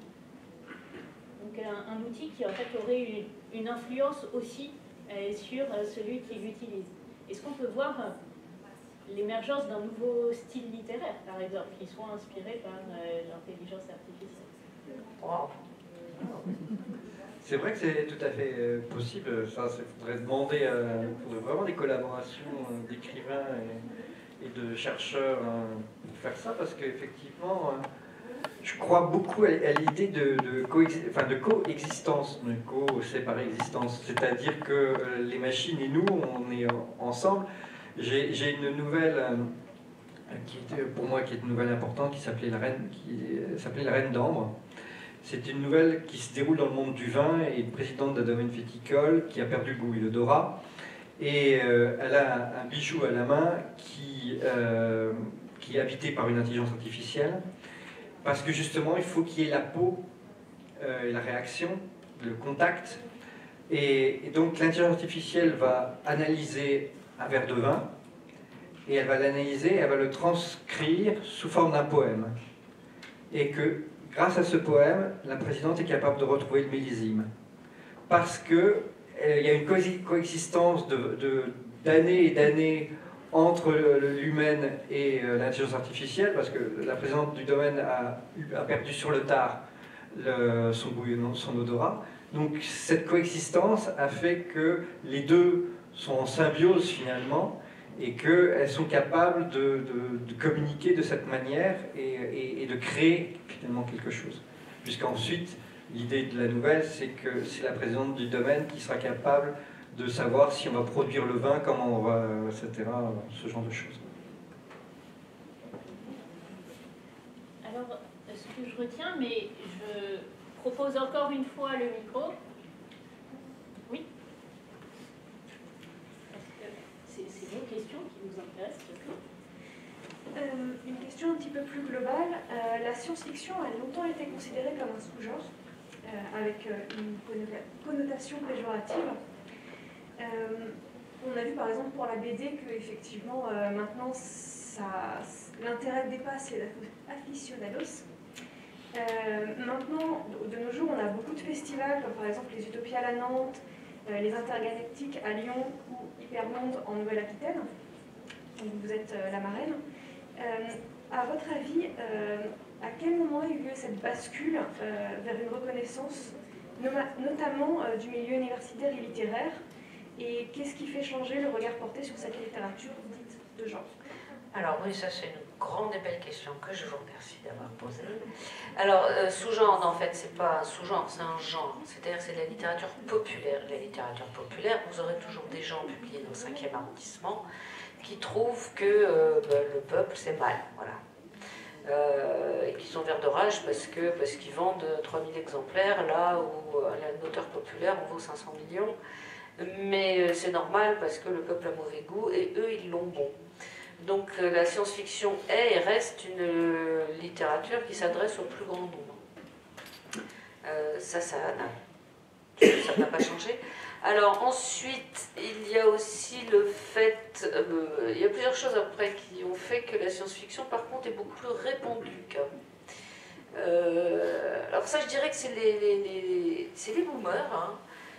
Donc un, un outil qui en fait aurait une, une influence aussi euh, sur euh, celui qui l'utilise. Est-ce qu'on peut voir euh, l'émergence d'un nouveau style littéraire, par exemple, qui soit inspiré par euh, l'intelligence artificielle? Wow. C'est vrai que c'est tout à fait euh, possible. Ça, il faudrait demander, euh, faudrait vraiment des collaborations euh, d'écrivains et, et de chercheurs euh, pour faire ça, parce qu'effectivement, euh, je crois beaucoup à, à l'idée de, de, coexi enfin, de coexistence, de co c'est par existence. C'est-à-dire que euh, les machines et nous, on est ensemble. J'ai une nouvelle, euh, qui était, pour moi, qui est une nouvelle importante, qui s'appelait la Reine, qui s'appelait la Reine d'Ambre. C'est une nouvelle qui se déroule dans le monde du vin et une présidente d'un domaine viticole qui a perdu le goût et l'odorat. Et euh, elle a un bijou à la main qui, euh, qui est habité par une intelligence artificielle. Parce que justement, il faut qu'il y ait la peau, euh, et la réaction, le contact. Et, et donc l'intelligence artificielle va analyser un verre de vin et elle va l'analyser, elle va le transcrire sous forme d'un poème. Et que grâce à ce poème, la présidente est capable de retrouver le millésime. Parce qu'il euh, y a une co coexistence d'années de, de, et d'années entre l'humaine et euh, l'intelligence artificielle, parce que la présidente du domaine a, a perdu sur le tard le, son bouillonnement, son odorat. Donc cette coexistence a fait que les deux sont en symbiose finalement, et qu'elles sont capables de, de, de communiquer de cette manière et, et, et de créer finalement quelque chose. Puisqu'ensuite, l'idée de la nouvelle, c'est que c'est la présidente du domaine qui sera capable de savoir si on va produire le vin, comment on va, et cetera, ce genre de choses. Alors, ce que je retiens, mais je propose encore une fois le micro. Oui. C'est vos questions qui vous intéressent surtout. Euh, une question un petit peu plus globale. Euh, la science-fiction a longtemps été considérée comme un sous-genre, euh, avec euh, une connotation péjorative. Euh, on a vu par exemple pour la B D que effectivement euh, maintenant l'intérêt dépasse les aficionados. Euh, maintenant, de nos jours, on a beaucoup de festivals, comme par exemple les Utopiales à Nantes, euh, les Intergalactiques à Lyon ou Hypermonde en Nouvelle-Aquitaine. Donc vous êtes euh, la marraine. Euh, à votre avis, euh, à quel moment a eu lieu cette bascule euh, vers une reconnaissance, notamment euh, du milieu universitaire et littéraire, et qu'est-ce qui fait changer le regard porté sur cette littérature dite de genre? Alors oui, ça c'est une grande et belle question que je vous remercie d'avoir posée. Alors, euh, sous-genre, en fait, c'est pas un sous-genre, c'est un genre. C'est-à-dire que c'est de la littérature populaire. La littérature populaire, vous aurez toujours des gens publiés dans le cinquième arrondissement qui trouvent que euh, ben, le peuple, c'est mal, voilà. Euh, et qui sont verts de rage parce qu'ils parce qu'ils vendent trois mille exemplaires, là où euh, un auteur populaire en vaut cinq cents millions. Mais euh, c'est normal parce que le peuple a mauvais goût et eux, ils l'ont bon. Donc euh, la science-fiction est et reste une euh, littérature qui s'adresse au plus grand nombre. Euh, ça, ça n'a pas changé. Alors ensuite, il y a aussi le fait, euh, il y a plusieurs choses après qui ont fait que la science-fiction, par contre, est beaucoup plus répandue qu'avant. Euh, alors ça, je dirais que c'est les, les, les, les boomers, hein.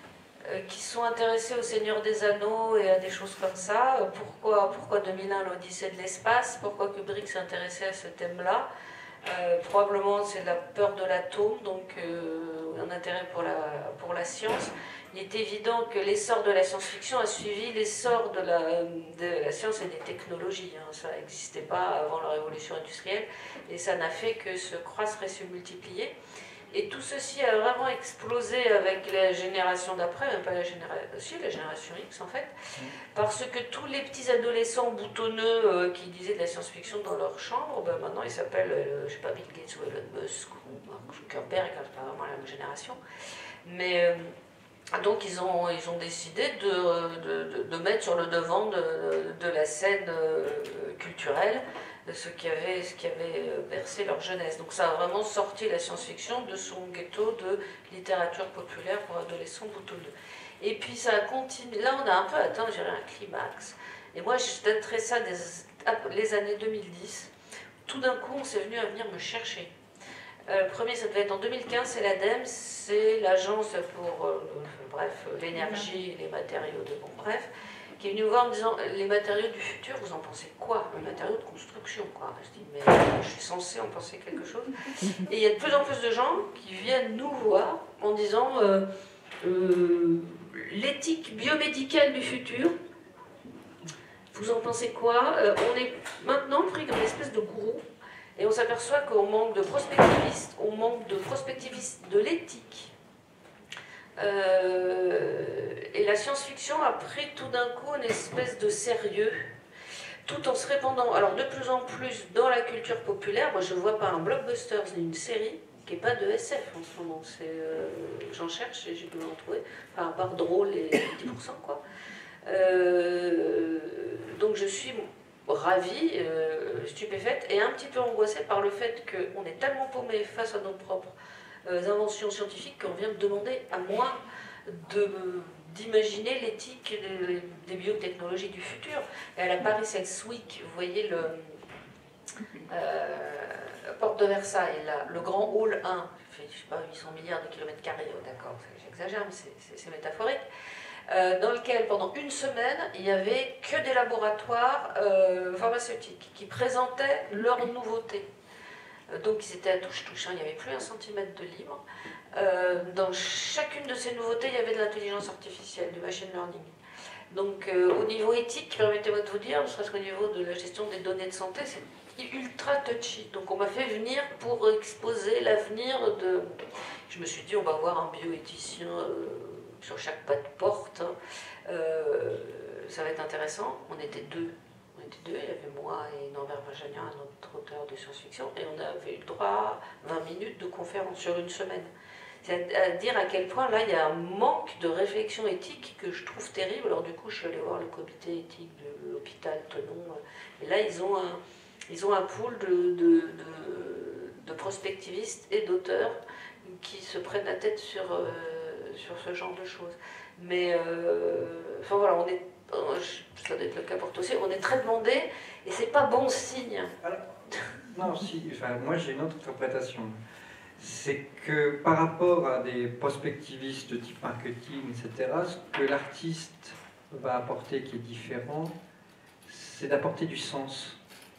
euh, qui sont intéressés au Seigneur des Anneaux et à des choses comme ça. Pourquoi, pourquoi deux mille un, l'Odyssée de l'espace? Pourquoi Kubrick s'est intéressé à ce thème-là? euh, Probablement c'est la peur de l'atome, donc euh, un intérêt pour la, pour la science. Il est évident que l'essor de la science-fiction a suivi l'essor de la, de la science et des technologies. Hein. Ça n'existait pas avant la révolution industrielle et ça n'a fait que se croître et se multiplier. Et tout ceci a vraiment explosé avec la génération d'après, même pas la génération, aussi la génération X en fait, parce que tous les petits adolescents boutonneux euh, qui disaient de la science-fiction dans leur chambre, ben maintenant ils s'appellent, euh, je sais pas, Bill Gates ou Elon Musk ou Mark Zuckerberg, c'est pas vraiment la même génération. Mais euh, donc ils ont, ils ont décidé de, de, de, de mettre sur le devant de, de la scène euh, culturelle ce qui avait, ce qui avait bercé leur jeunesse. Donc ça a vraiment sorti la science-fiction de son ghetto de littérature populaire pour adolescents boutonneux. Et puis ça a continué, là on a un peu atteint, je dirais, un climax. Et moi je daterais ça des les années deux mille dix. Tout d'un coup on s'est venu à venir me chercher. Euh, le premier, ça devait être en deux mille quinze, c'est l'ADEME, c'est l'agence pour euh, bref, l'énergie et les matériaux de bon bref, qui est venu me voir en me disant les matériaux du futur, vous en pensez quoi? Les matériaux de construction, quoi. Je dis mais je suis censée en penser quelque chose. Et il y a de plus en plus de gens qui viennent nous voir en disant euh, euh, l'éthique biomédicale du futur. Vous en pensez quoi? euh, On est maintenant pris comme une espèce de gourou. Et on s'aperçoit qu'on manque de prospectivistes, on manque de prospectivistes de l'éthique. Euh, et la science-fiction a pris tout d'un coup une espèce de sérieux, tout en se répandant, alors de plus en plus dans la culture populaire. Moi je ne vois pas un blockbuster, c'est une série qui n'est pas de S F en ce moment. Euh, J'en cherche et j'ai pu en trouver, enfin, à part drôle et dix pour cent quoi. Euh, donc je suis ravie, euh, stupéfaite et un petit peu angoissée par le fait qu'on est tellement paumé face à nos propres euh, inventions scientifiques qu'on vient me demander à moi de, d'imaginer l'éthique des, des biotechnologies du futur. Et à la Paris Sex Week, vous voyez le euh, porte de Versailles, là, le grand hall un, fait, je sais pas, huit cents milliards de kilomètres carrés, oh, d'accord, j'exagère, mais c'est, c'est, c'est métaphorique. Euh, dans lequel, pendant une semaine, il n'y avait que des laboratoires euh, pharmaceutiques qui présentaient leurs nouveautés. Euh, donc ils étaient à touche-touche, hein, il n'y avait plus un centimètre de libre. Euh, dans chacune de ces nouveautés, il y avait de l'intelligence artificielle, du machine learning. Donc euh, au niveau éthique, permettez-moi de vous dire, ne serait-ce qu'au niveau de la gestion des données de santé, c'est ultra touchy. Donc on m'a fait venir pour exposer l'avenir de... Je me suis dit, on va voir un bioéthicien... Euh, sur chaque pas de porte, euh, ça va être intéressant. On était deux, on était deux, il y avait moi et Norbert Benjamin, un autre auteur de science-fiction, et on avait eu le droit à vingt minutes de conférence sur une semaine. C'est à dire à quel point là il y a un manque de réflexion éthique que je trouve terrible. Alors du coup je suis allée voir le comité éthique de l'hôpital Tenon, et là ils ont un, ils ont un pool de, de, de, de prospectivistes et d'auteurs qui se prennent la tête sur... Euh, sur ce genre de choses. Mais, euh, enfin voilà, on est, ça doit être le cas pour toi aussi, on est très demandé et c'est pas bon signe. Alors, non, si, enfin, moi j'ai une autre interprétation. C'est que par rapport à des prospectivistes de type marketing, et cetera, ce que l'artiste va apporter qui est différent, c'est d'apporter du sens.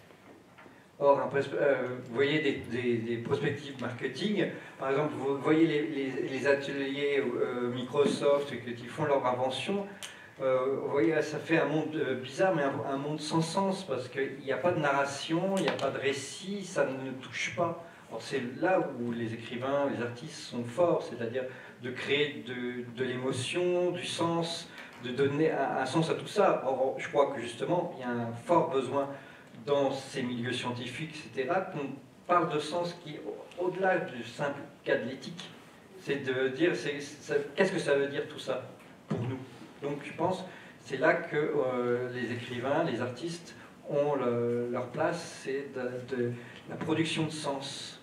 Or, un, euh, vous voyez des, des, des prospectives marketing, par exemple, vous voyez les, les, les ateliers euh, Microsoft qui font leur invention, euh, vous voyez, ça fait un monde bizarre, mais un, un monde sans sens, parce qu'il n'y a pas de narration, il n'y a pas de récit, ça ne touche pas. Or, c'est là où les écrivains, les artistes sont forts, c'est-à-dire de créer de, de l'émotion, du sens, de donner un, un sens à tout ça. Or, je crois que justement, il y a un fort besoin dans ces milieux scientifiques, et cetera, qu'on parle de sens qui, au-delà du simple cas de l'éthique, c'est de dire, c'est, ça, qu'est-ce que ça veut dire tout ça pour nous? Donc je pense, c'est là que euh, les écrivains, les artistes ont le, leur place, c'est de, de la production de sens.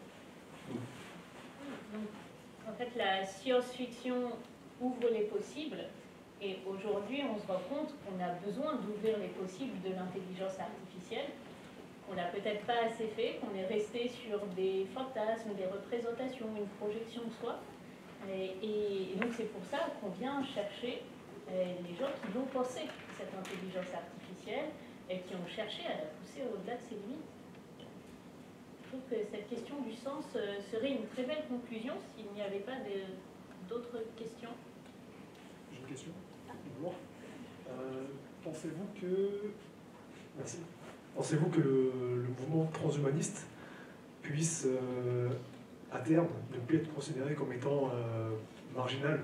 Donc, en fait, la science-fiction ouvre les possibles. Et aujourd'hui, on se rend compte qu'on a besoin d'ouvrir les possibles de l'intelligence artificielle, qu'on n'a peut-être pas assez fait, qu'on est resté sur des fantasmes, des représentations, une projection de soi, Et, et donc c'est pour ça qu'on vient chercher euh, les gens qui vont penser cette intelligence artificielle et qui ont cherché à la pousser au-delà de ses limites. Je trouve que cette question du sens euh, serait une très belle conclusion s'il n'y avait pas d'autres questions. J'ai une question. Bonjour. Euh, Pensez-vous que... Merci. Pensez-vous que le, le mouvement transhumaniste puisse, euh, à terme, ne plus être considéré comme étant euh, marginal?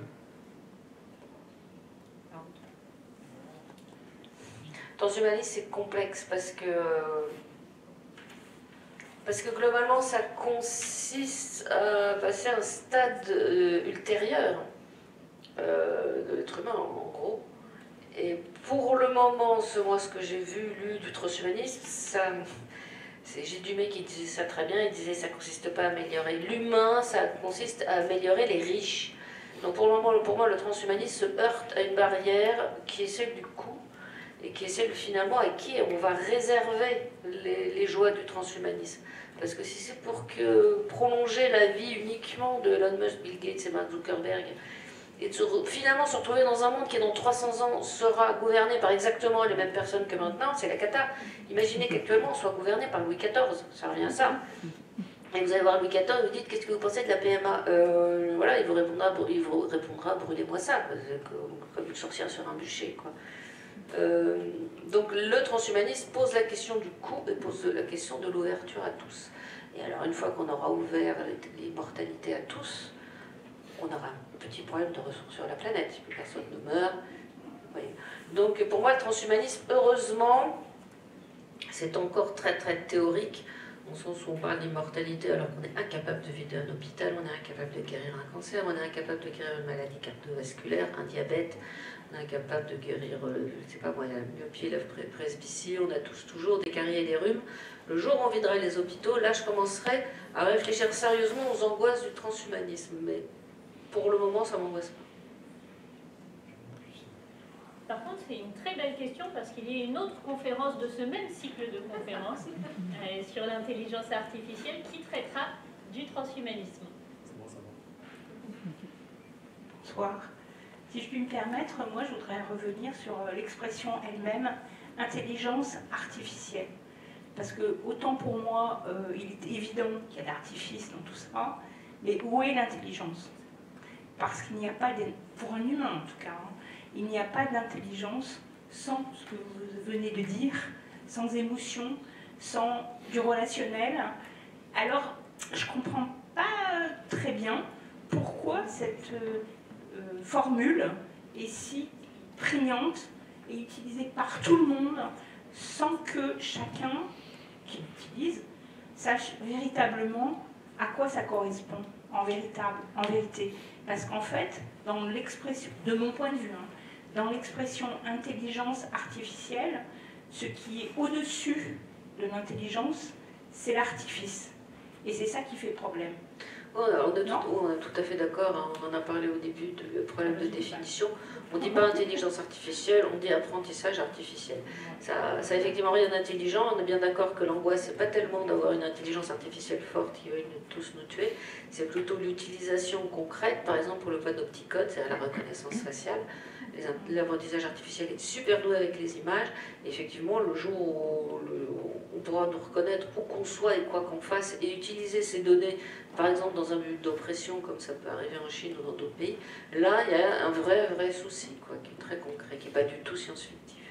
Transhumanisme, c'est complexe parce que, parce que globalement, ça consiste à passer à un stade euh, ultérieur euh, de l'être humain, en gros. Et pour le moment, ce, moi, ce que j'ai vu, lu du transhumanisme, ça, c'est Gilles Dumais qui disait ça très bien. Il disait que ça ne consiste pas à améliorer l'humain, ça consiste à améliorer les riches. Donc pour le moment, pour moi, le transhumanisme se heurte à une barrière qui est celle du coût et qui est celle finalement à qui on va réserver les, les joies du transhumanisme. Parce que si c'est pour que prolonger la vie uniquement de Elon Musk, Bill Gates et Mark Zuckerberg, et de se, finalement se retrouver dans un monde qui dans trois cents ans sera gouverné par exactement les mêmes personnes que maintenant, c'est la cata. Imaginez qu'actuellement on soit gouverné par Louis quatorze, ça revient à ça. Et vous allez voir Louis quatorze, vous dites qu'est-ce que vous pensez de la P M A, euh, voilà, il vous répondra, il vous répondra brûlez-moi ça, comme une sorcière sur un bûcher, quoi. Euh, donc le transhumanisme pose la question du coût et pose la question de l'ouverture à tous. Et alors une fois qu'on aura ouvert l'immortalité à tous, on aura un petit problème de ressources sur la planète, si plus personne ne meurt. Oui. Donc pour moi le transhumanisme, heureusement, c'est encore très très théorique, au sens où on parle d'immortalité alors qu'on est incapable de vider un hôpital, on est incapable de guérir un cancer, on est incapable de guérir une maladie cardiovasculaire, un diabète, on est incapable de guérir, euh, je ne sais pas moi, la myopie, la presbytie, on a tous toujours des caries et des rhumes. Le jour où on viderait les hôpitaux, là je commencerai à réfléchir sérieusement aux angoisses du transhumanisme, mais pour le moment ça ne m'angoisse pas. Par contre, c'est une très belle question parce qu'il y a une autre conférence de ce même cycle de conférences euh, sur l'intelligence artificielle qui traitera du transhumanisme. C'est bon, ça va. Bonsoir. Si je puis me permettre, moi je voudrais revenir sur l'expression elle-même, intelligence artificielle. Parce que autant pour moi, euh, il est évident qu'il y a de l'artifice dans tout ça, mais où est l'intelligence? Parce qu'il n'y a pas, pour un humain en tout cas, hein, il n'y a pas d'intelligence sans ce que vous venez de dire, sans émotion, sans du relationnel. Alors, je ne comprends pas très bien pourquoi cette euh, formule est si prégnante et utilisée par tout le monde sans que chacun qui l'utilise sache véritablement à quoi ça correspond en, véritable, en vérité. Parce qu'en fait, dans l'expression, de mon point de vue, hein, dans l'expression intelligence artificielle, ce qui est au-dessus de l'intelligence, c'est l'artifice. Et c'est ça qui fait problème. Oh, on, est tout, on est tout à fait d'accord, hein, on en a parlé au début du problème de définition. On ne dit pas intelligence artificielle, on dit apprentissage artificiel. Ça n'a effectivement rien d'intelligent, on est bien d'accord que l'angoisse, c'est pas tellement d'avoir une intelligence artificielle forte qui veuille tous nous tuer, c'est plutôt l'utilisation concrète, par exemple pour le panopticon, c'est la reconnaissance faciale. L'apprentissage artificiel est super doué avec les images. Et effectivement, le jour où le, on pourra nous reconnaître où qu'on soit et quoi qu'on fasse et utiliser ces données, par exemple dans un but d'oppression, comme ça peut arriver en Chine ou dans d'autres pays, là, il y a un vrai, vrai souci, quoi, qui est très concret, qui n'est pas du tout science-fictif.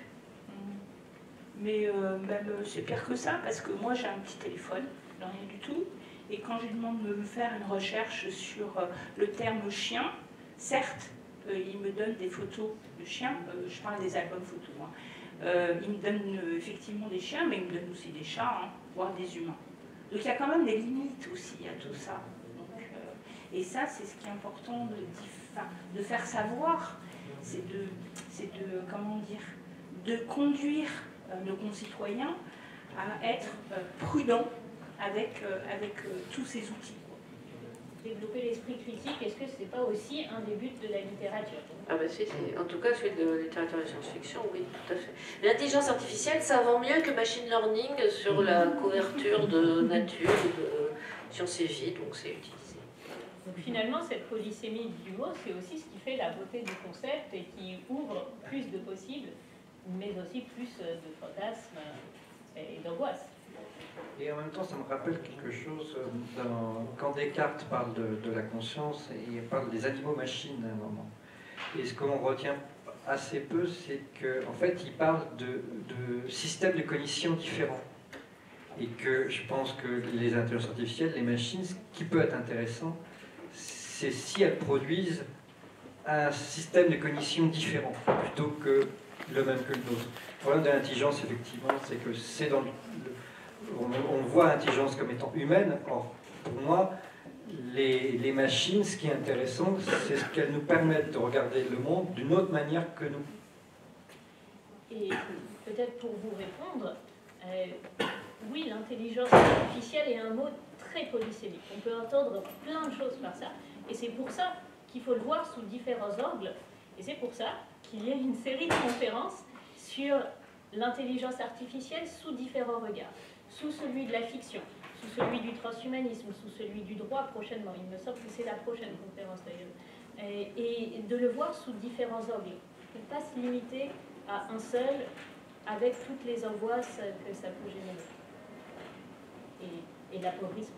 Mais euh, même, c'est pire que ça, parce que moi, j'ai un petit téléphone, rien du tout, et quand je lui demande de me faire une recherche sur euh, le terme chien, certes, Euh, il me donne des photos de chiens, euh, je parle des albums photos, hein. euh, il me donne euh, effectivement des chiens, mais il me donne aussi des chats, hein, voire des humains. Donc il y a quand même des limites aussi à tout ça. Donc, euh, et ça, c'est ce qui est important de, de faire savoir, c'est de, c'est de, comment dire, de conduire euh, nos concitoyens à être euh, prudents avec, euh, avec euh, tous ces outils. Développer l'esprit critique, est-ce que ce n'est pas aussi un des buts de la littérature? Ah ben si, en tout cas celui de la littérature et science-fiction, oui, tout à fait. L'intelligence artificielle, ça vend mieux que machine learning sur la couverture de nature ou de sciences et vie, donc c'est utilisé. Donc finalement, cette polysémie du mot, c'est aussi ce qui fait la beauté du concept et qui ouvre plus de possibles, mais aussi plus de fantasmes et d'angoisse. Et en même temps, ça me rappelle quelque chose, dans, quand Descartes parle de, de la conscience, il parle des animaux-machines à un moment. Et ce qu'on retient assez peu, c'est qu'en en fait, il parle de, de systèmes de cognition différents. Et que je pense que les intelligences artificielles, les machines, ce qui peut être intéressant, c'est si elles produisent un système de cognition différent, plutôt que le même que le nôtre. Le problème de l'intelligence, effectivement, c'est que c'est dans le, on, on voit l'intelligence comme étant humaine. Or, pour moi, les, les machines, ce qui est intéressant, c'est ce qu'elles nous permettent de regarder le monde d'une autre manière que nous. Et peut-être pour vous répondre, euh, oui, l'intelligence artificielle est un mot très polysémique. On peut entendre plein de choses par ça. Et c'est pour ça qu'il faut le voir sous différents angles. Et c'est pour ça qu'il y a une série de conférences sur l'intelligence artificielle sous différents regards. Sous celui de la fiction, sous celui du transhumanisme, sous celui du droit prochainement. Il me semble que c'est la prochaine conférence d'ailleurs. Et, et de le voir sous différents angles. Ne pas se limiter à un seul, avec toutes les angoisses que ça peut générer. Et, et l'appauvrissement.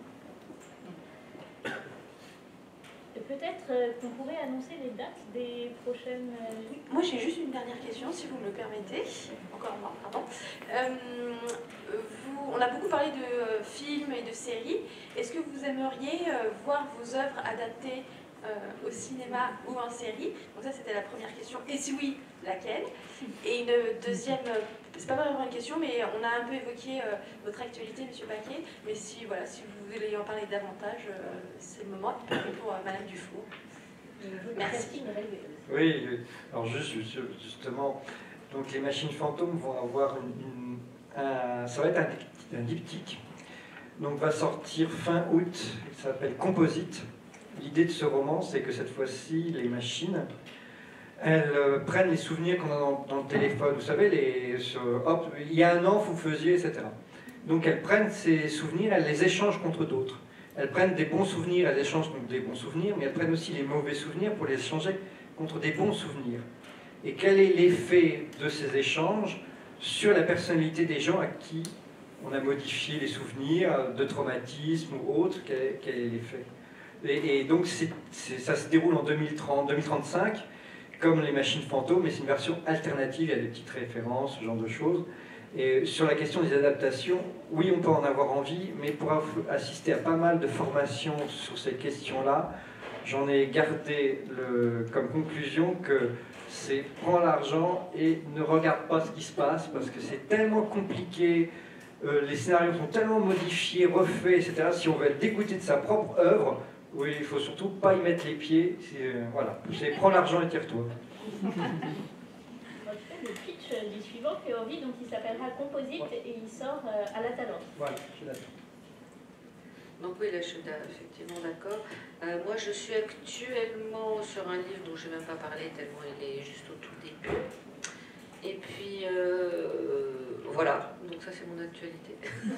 Peut-être qu'on pourrait annoncer les dates des prochaines... Oui, moi j'ai juste une dernière question, si vous me le permettez. Encore moi, pardon. Euh, vous, on a beaucoup parlé de euh, films et de séries. Est-ce que vous aimeriez euh, voir vos œuvres adaptées euh, au cinéma ou en série? Donc ça c'était la première question. Et si oui, laquelle? Et une deuxième, c'est pas vraiment une question, mais on a un peu évoqué euh, votre actualité, Monsieur Paquet. Mais si, voilà, si vous voulez en parler davantage, euh, c'est le moment pour euh, Madame Dufour. Merci. Oui, alors juste, justement, donc les machines fantômes vont avoir une, une, un, ça va être un, un diptyque. Donc va sortir fin août, il s'appelle Composite. L'idée de ce roman, c'est que cette fois-ci, les machines, elles euh, prennent les souvenirs qu'on a dans, dans le téléphone. Vous savez, les, sur, hop, il y a un an, vous faisiez, et cetera. Donc elles prennent ces souvenirs, elles les échangent contre d'autres. Elles prennent des bons souvenirs, elles échangent contre des bons souvenirs, mais elles prennent aussi les mauvais souvenirs pour les échanger contre des bons souvenirs. Et quel est l'effet de ces échanges sur la personnalité des gens à qui on a modifié les souvenirs de traumatisme ou autre? Quel est, quel est l'effet? et, et donc c'est, c'est, ça se déroule en deux mille trente, deux mille trente-cinq, comme les machines fantômes, mais c'est une version alternative, il y a des petites références, ce genre de choses. Et sur la question des adaptations, oui, on peut en avoir envie, mais pour assister à pas mal de formations sur ces questions-là, j'en ai gardé le, comme conclusion que c'est prends l'argent et ne regarde pas ce qui se passe, parce que c'est tellement compliqué, euh, les scénarios sont tellement modifiés, refaits, et cetera. Si on veut être dégoûté de sa propre œuvre, oui, il ne faut surtout pas y mettre les pieds. C'est, euh, voilà, c'est prends l'argent et tire-toi. Le pitch du suivant fait envie, donc il s'appellera Composite ouais. Et il sort euh, à la Talente. Voilà, je suis d'accord. Donc oui, là je suis effectivement d'accord. Euh, moi je suis actuellement sur un livre dont je n'ai même pas parlé tellement il est juste au tout début. Et puis euh, voilà, donc ça c'est mon actualité.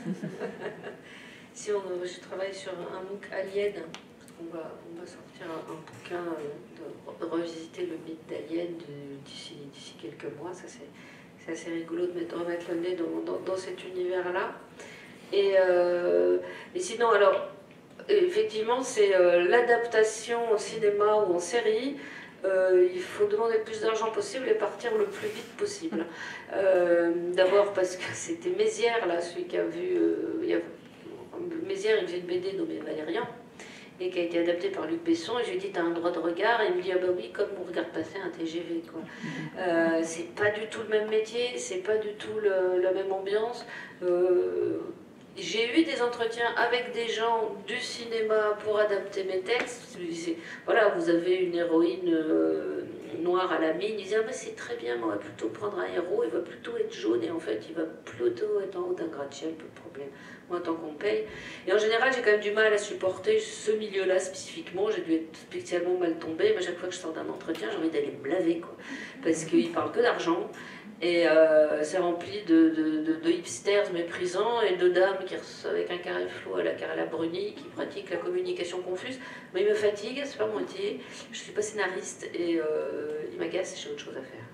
Si on, je travaille sur un MOOC Alien, on va, on va sortir un, un bouquin de, de revisiter le mythe d'Alien d'ici, d'ici quelques mois. Ça c'est assez rigolo de mettre, remettre le nez dans, dans, dans cet univers-là. Et, euh, et sinon, alors, effectivement, c'est euh, l'adaptation au cinéma ou en série. Euh, il faut demander le plus d'argent possible et partir le plus vite possible. Euh, D'abord parce que c'était Mézières, là, celui qui a vu... Euh, il y a, Mézières, il faisait une B D nommée Valérian, et qui a été adaptée par Luc Besson, et je lui ai dit, t'as un droit de regard, et il me dit, ah bah oui, comme on regarde passer un T G V, quoi. Euh, c'est pas du tout le même métier, c'est pas du tout le, la même ambiance. Euh, J'ai eu des entretiens avec des gens du cinéma pour adapter mes textes. Voilà, vous avez une héroïne euh, noire noir à la mine, ils disaient ah, ben, c'est très bien, mais on va plutôt prendre un héros, il va plutôt être jaune, et en fait il va plutôt être en haut d'un gratte-ciel, peu de problème, moi tant qu'on me paye. Et en général j'ai quand même du mal à supporter ce milieu-là spécifiquement, j'ai dû être spécialement mal tombée, mais à chaque fois que je sors d'un entretien j'ai envie d'aller me laver, quoi, parce qu'ils parlent que d'argent. Et euh, c'est rempli de, de, de, de hipsters méprisants et de dames qui, avec un carré flou à la carré bruni, qui pratiquent la communication confuse. Mais il me fatigue, c'est pas mon métier. Je suis pas scénariste et euh, il m'agace et j'ai autre chose à faire.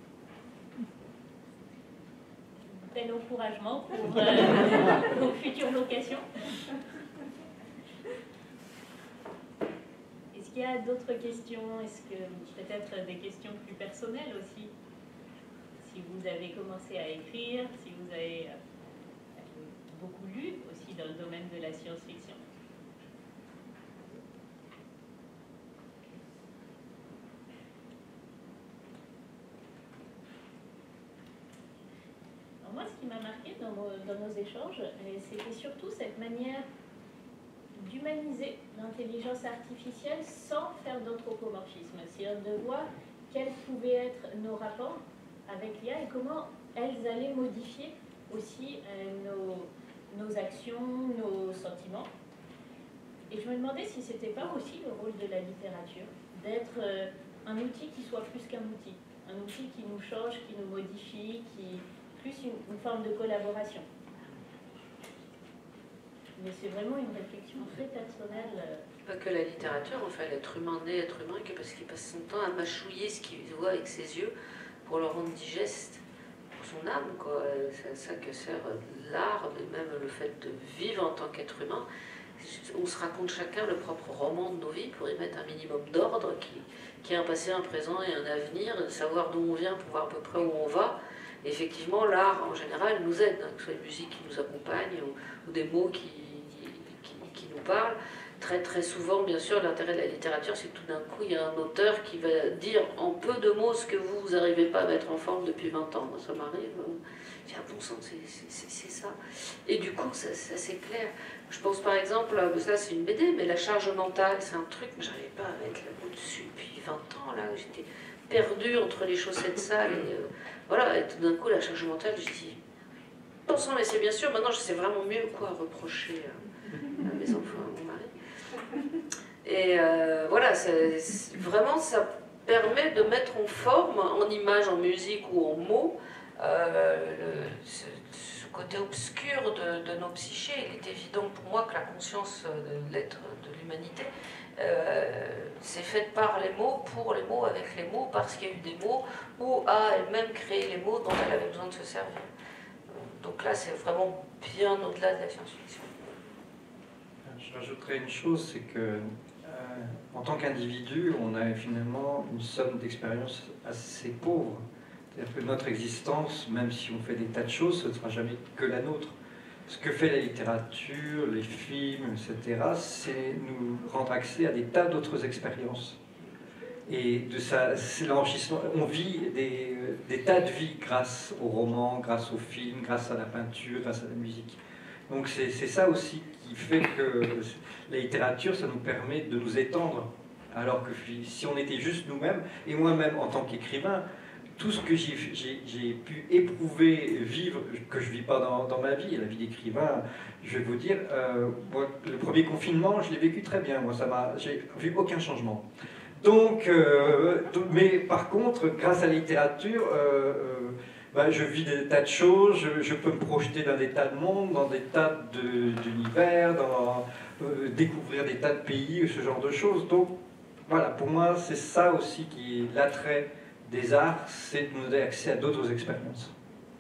Bel encouragement pour euh, vos futures vocations. Est-ce qu'il y a d'autres questions? Est-ce que peut-être des questions plus personnelles aussi? Si vous avez commencé à écrire, si vous avez beaucoup lu aussi dans le domaine de la science-fiction. Alors moi, ce qui m'a marqué dans, vos, dans nos échanges, c'était surtout cette manière d'humaniser l'intelligence artificielle sans faire d'anthropomorphisme, c'est-à-dire de voir quels pouvaient être nos rapports avec l'I A et comment elles allaient modifier aussi euh, nos, nos actions, nos sentiments. Et je me demandais si ce n'était pas aussi le rôle de la littérature, d'être euh, un outil qui soit plus qu'un outil, un outil qui nous change, qui nous modifie, qui plus une, une forme de collaboration. Mais c'est vraiment une réflexion très personnelle. Pas que la littérature, enfin l'être humain né être humain, que parce qu'il passe son temps à mâchouiller ce qu'il voit avec ses yeux, pour le rendre digeste pour son âme, quoi. C'est à ça que sert l'art, mais même le fait de vivre en tant qu'être humain. On se raconte chacun le propre roman de nos vies pour y mettre un minimum d'ordre, qui, qui a un passé, un présent et un avenir, savoir d'où on vient pour voir à peu près où on va. Et effectivement, l'art, en général, nous aide, hein, que ce soit une musique qui nous accompagne ou, ou des mots qui, qui, qui nous parlent. Très très souvent, bien sûr, l'intérêt de la littérature, c'est que tout d'un coup, il y a un auteur qui va dire en peu de mots ce que vous, vous n'arrivez pas à mettre en forme depuis vingt ans. Moi, ça m'arrive. J'ai un bon sens, c'est ça. Et du coup, ça, ça c'est clair. Je pense par exemple, ça c'est une B D, mais la charge mentale, c'est un truc, mais j'arrivais pas à mettre le mot dessus depuis vingt ans, là. J'étais perdue entre les chaussettes sales et euh, voilà. Et tout d'un coup, la charge mentale, je dis, pensant, mais c'est bien sûr, maintenant je sais vraiment mieux quoi reprocher à, à mes enfants, à mon mari. Et euh, voilà, vraiment ça permet de mettre en forme, en image, en musique ou en mots, euh, le, ce, ce côté obscur de, de nos psychés. Il est évident pour moi que la conscience de l'être, de l'humanité, euh, c'est faite par les mots, pour les mots, avec les mots, parce qu'il y a eu des mots, ou a elle-même créé les mots dont elle avait besoin de se servir. Donc là, c'est vraiment bien au-delà de la science-fiction. Je rajouterais une chose, c'est que euh, en tant qu'individu, on a finalement une somme d'expériences assez pauvre. C'est-à-dire que notre existence, même si on fait des tas de choses, ce ne sera jamais que la nôtre. Ce que fait la littérature, les films, et cetera, c'est nous rendre accès à des tas d'autres expériences. Et de ça, c'est l'enrichissement. On vit des, des tas de vies grâce aux romans, grâce aux films, grâce à la peinture, grâce à la musique. Donc c'est ça aussi qui fait que la littérature, ça nous permet de nous étendre. Alors que si on était juste nous-mêmes, et moi-même en tant qu'écrivain, tout ce que j'ai pu éprouver, vivre, que je ne vis pas dans, dans ma vie, la vie d'écrivain, je vais vous dire, euh, moi, le premier confinement, je l'ai vécu très bien. Moi, ça m'a, j'ai vu aucun changement. Donc, euh, mais par contre, grâce à la littérature, euh, euh, ben, je vis des tas de choses, je, je peux me projeter dans des tas de mondes, dans des tas d'univers, euh, découvrir des tas de pays, ce genre de choses. Donc, voilà, pour moi, c'est ça aussi qui est l'attrait des arts, c'est de nous donner accès à d'autres expériences.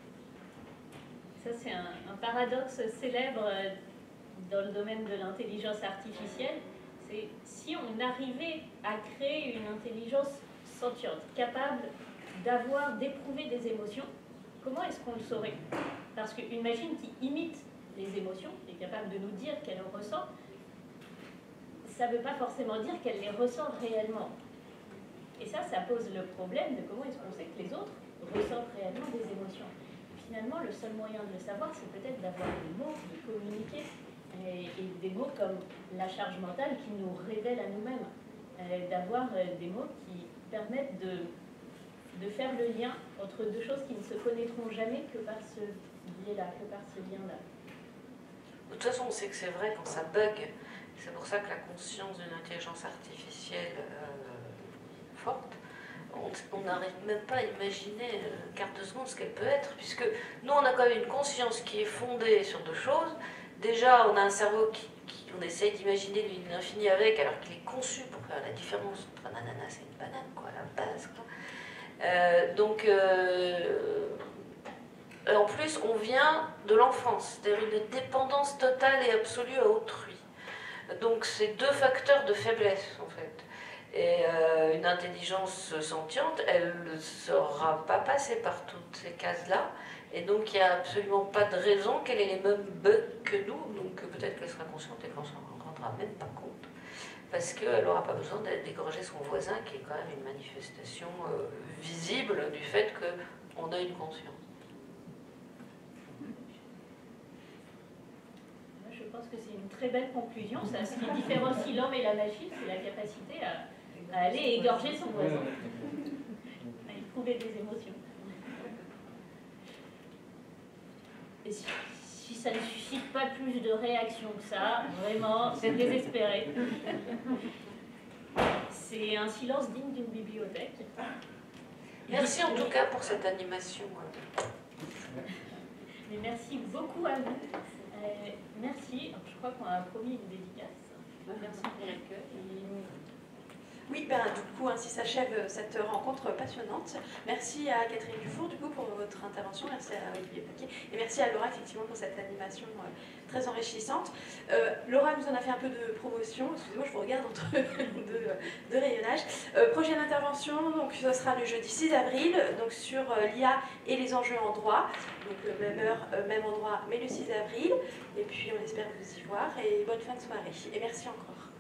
Ça, c'est un, un paradoxe célèbre dans le domaine de l'intelligence artificielle. C'est si on arrivait à créer une intelligence sentiente, capable d'avoir, d'éprouver des émotions, comment est-ce qu'on le saurait? Parce qu'une machine qui imite les émotions, qui est capable de nous dire qu'elle en ressent, ça ne veut pas forcément dire qu'elle les ressent réellement. Et ça, ça pose le problème de comment est-ce qu'on sait que les autres ressentent réellement des émotions. Finalement, le seul moyen de le savoir, c'est peut-être d'avoir des mots, de communiquer, et, et des mots comme la charge mentale qui nous révèle à nous-mêmes, euh, d'avoir euh, des mots qui permettent de de faire le lien entre deux choses qui ne se connaîtront jamais que par ce biais-là, que par ce lien-là. De toute façon, on sait que c'est vrai quand ça bug. C'est pour ça que la conscience d'une intelligence artificielle euh, forte, on n'arrive même pas à imaginer un quart de seconde ce qu'elle peut être, puisque nous, on a quand même une conscience qui est fondée sur deux choses. Déjà, on a un cerveau qui, qui on essaye d'imaginer l'infini avec, alors qu'il est conçu pour faire la différence entre un ananas et une banane, quoi, à la base, quoi. Euh, donc, euh, en plus, on vient de l'enfance, c'est-à-dire une dépendance totale et absolue à autrui. Donc, c'est deux facteurs de faiblesse, en fait. Et euh, une intelligence sentiente, elle ne saura pas passer par toutes ces cases-là. Et donc, il n'y a absolument pas de raison qu'elle ait les mêmes bugs que nous. Donc, peut-être qu'elle sera consciente et qu'on ne s'en rendra même pas compte. Parce qu'elle n'aura pas besoin d'égorger son voisin, qui est quand même une manifestation euh, visible du fait qu'on a une conscience. Je pense que c'est une très belle conclusion. Ça, ce qui différencie l'homme et la machine, c'est la capacité à, à aller égorger son voisin, à éprouver des émotions. Et si, si ça ne suscite pas plus de réactions que ça, vraiment, c'est désespéré. C'est un silence digne d'une bibliothèque. Merci en tout cas pour cette animation. Mais merci beaucoup à vous. Euh, merci. Je crois qu'on a promis une dédicace. Merci pour l'accueil. Oui, ben, du coup, ainsi s'achève cette rencontre passionnante. Merci à Catherine Dufour, du coup, pour votre intervention. Merci à Olivier Paquet. Et merci à Laura, effectivement, pour cette animation euh, très enrichissante. Euh, Laura nous en a fait un peu de promotion. Excusez-moi, je vous regarde entre deux, deux rayonnages. Euh, prochaine intervention, donc, ce sera le jeudi six avril, donc sur euh, l'I A et les enjeux en droit. Donc, euh, même heure, euh, même endroit, mais le six avril. Et puis, on espère vous y voir. Et bonne fin de soirée. Et merci encore.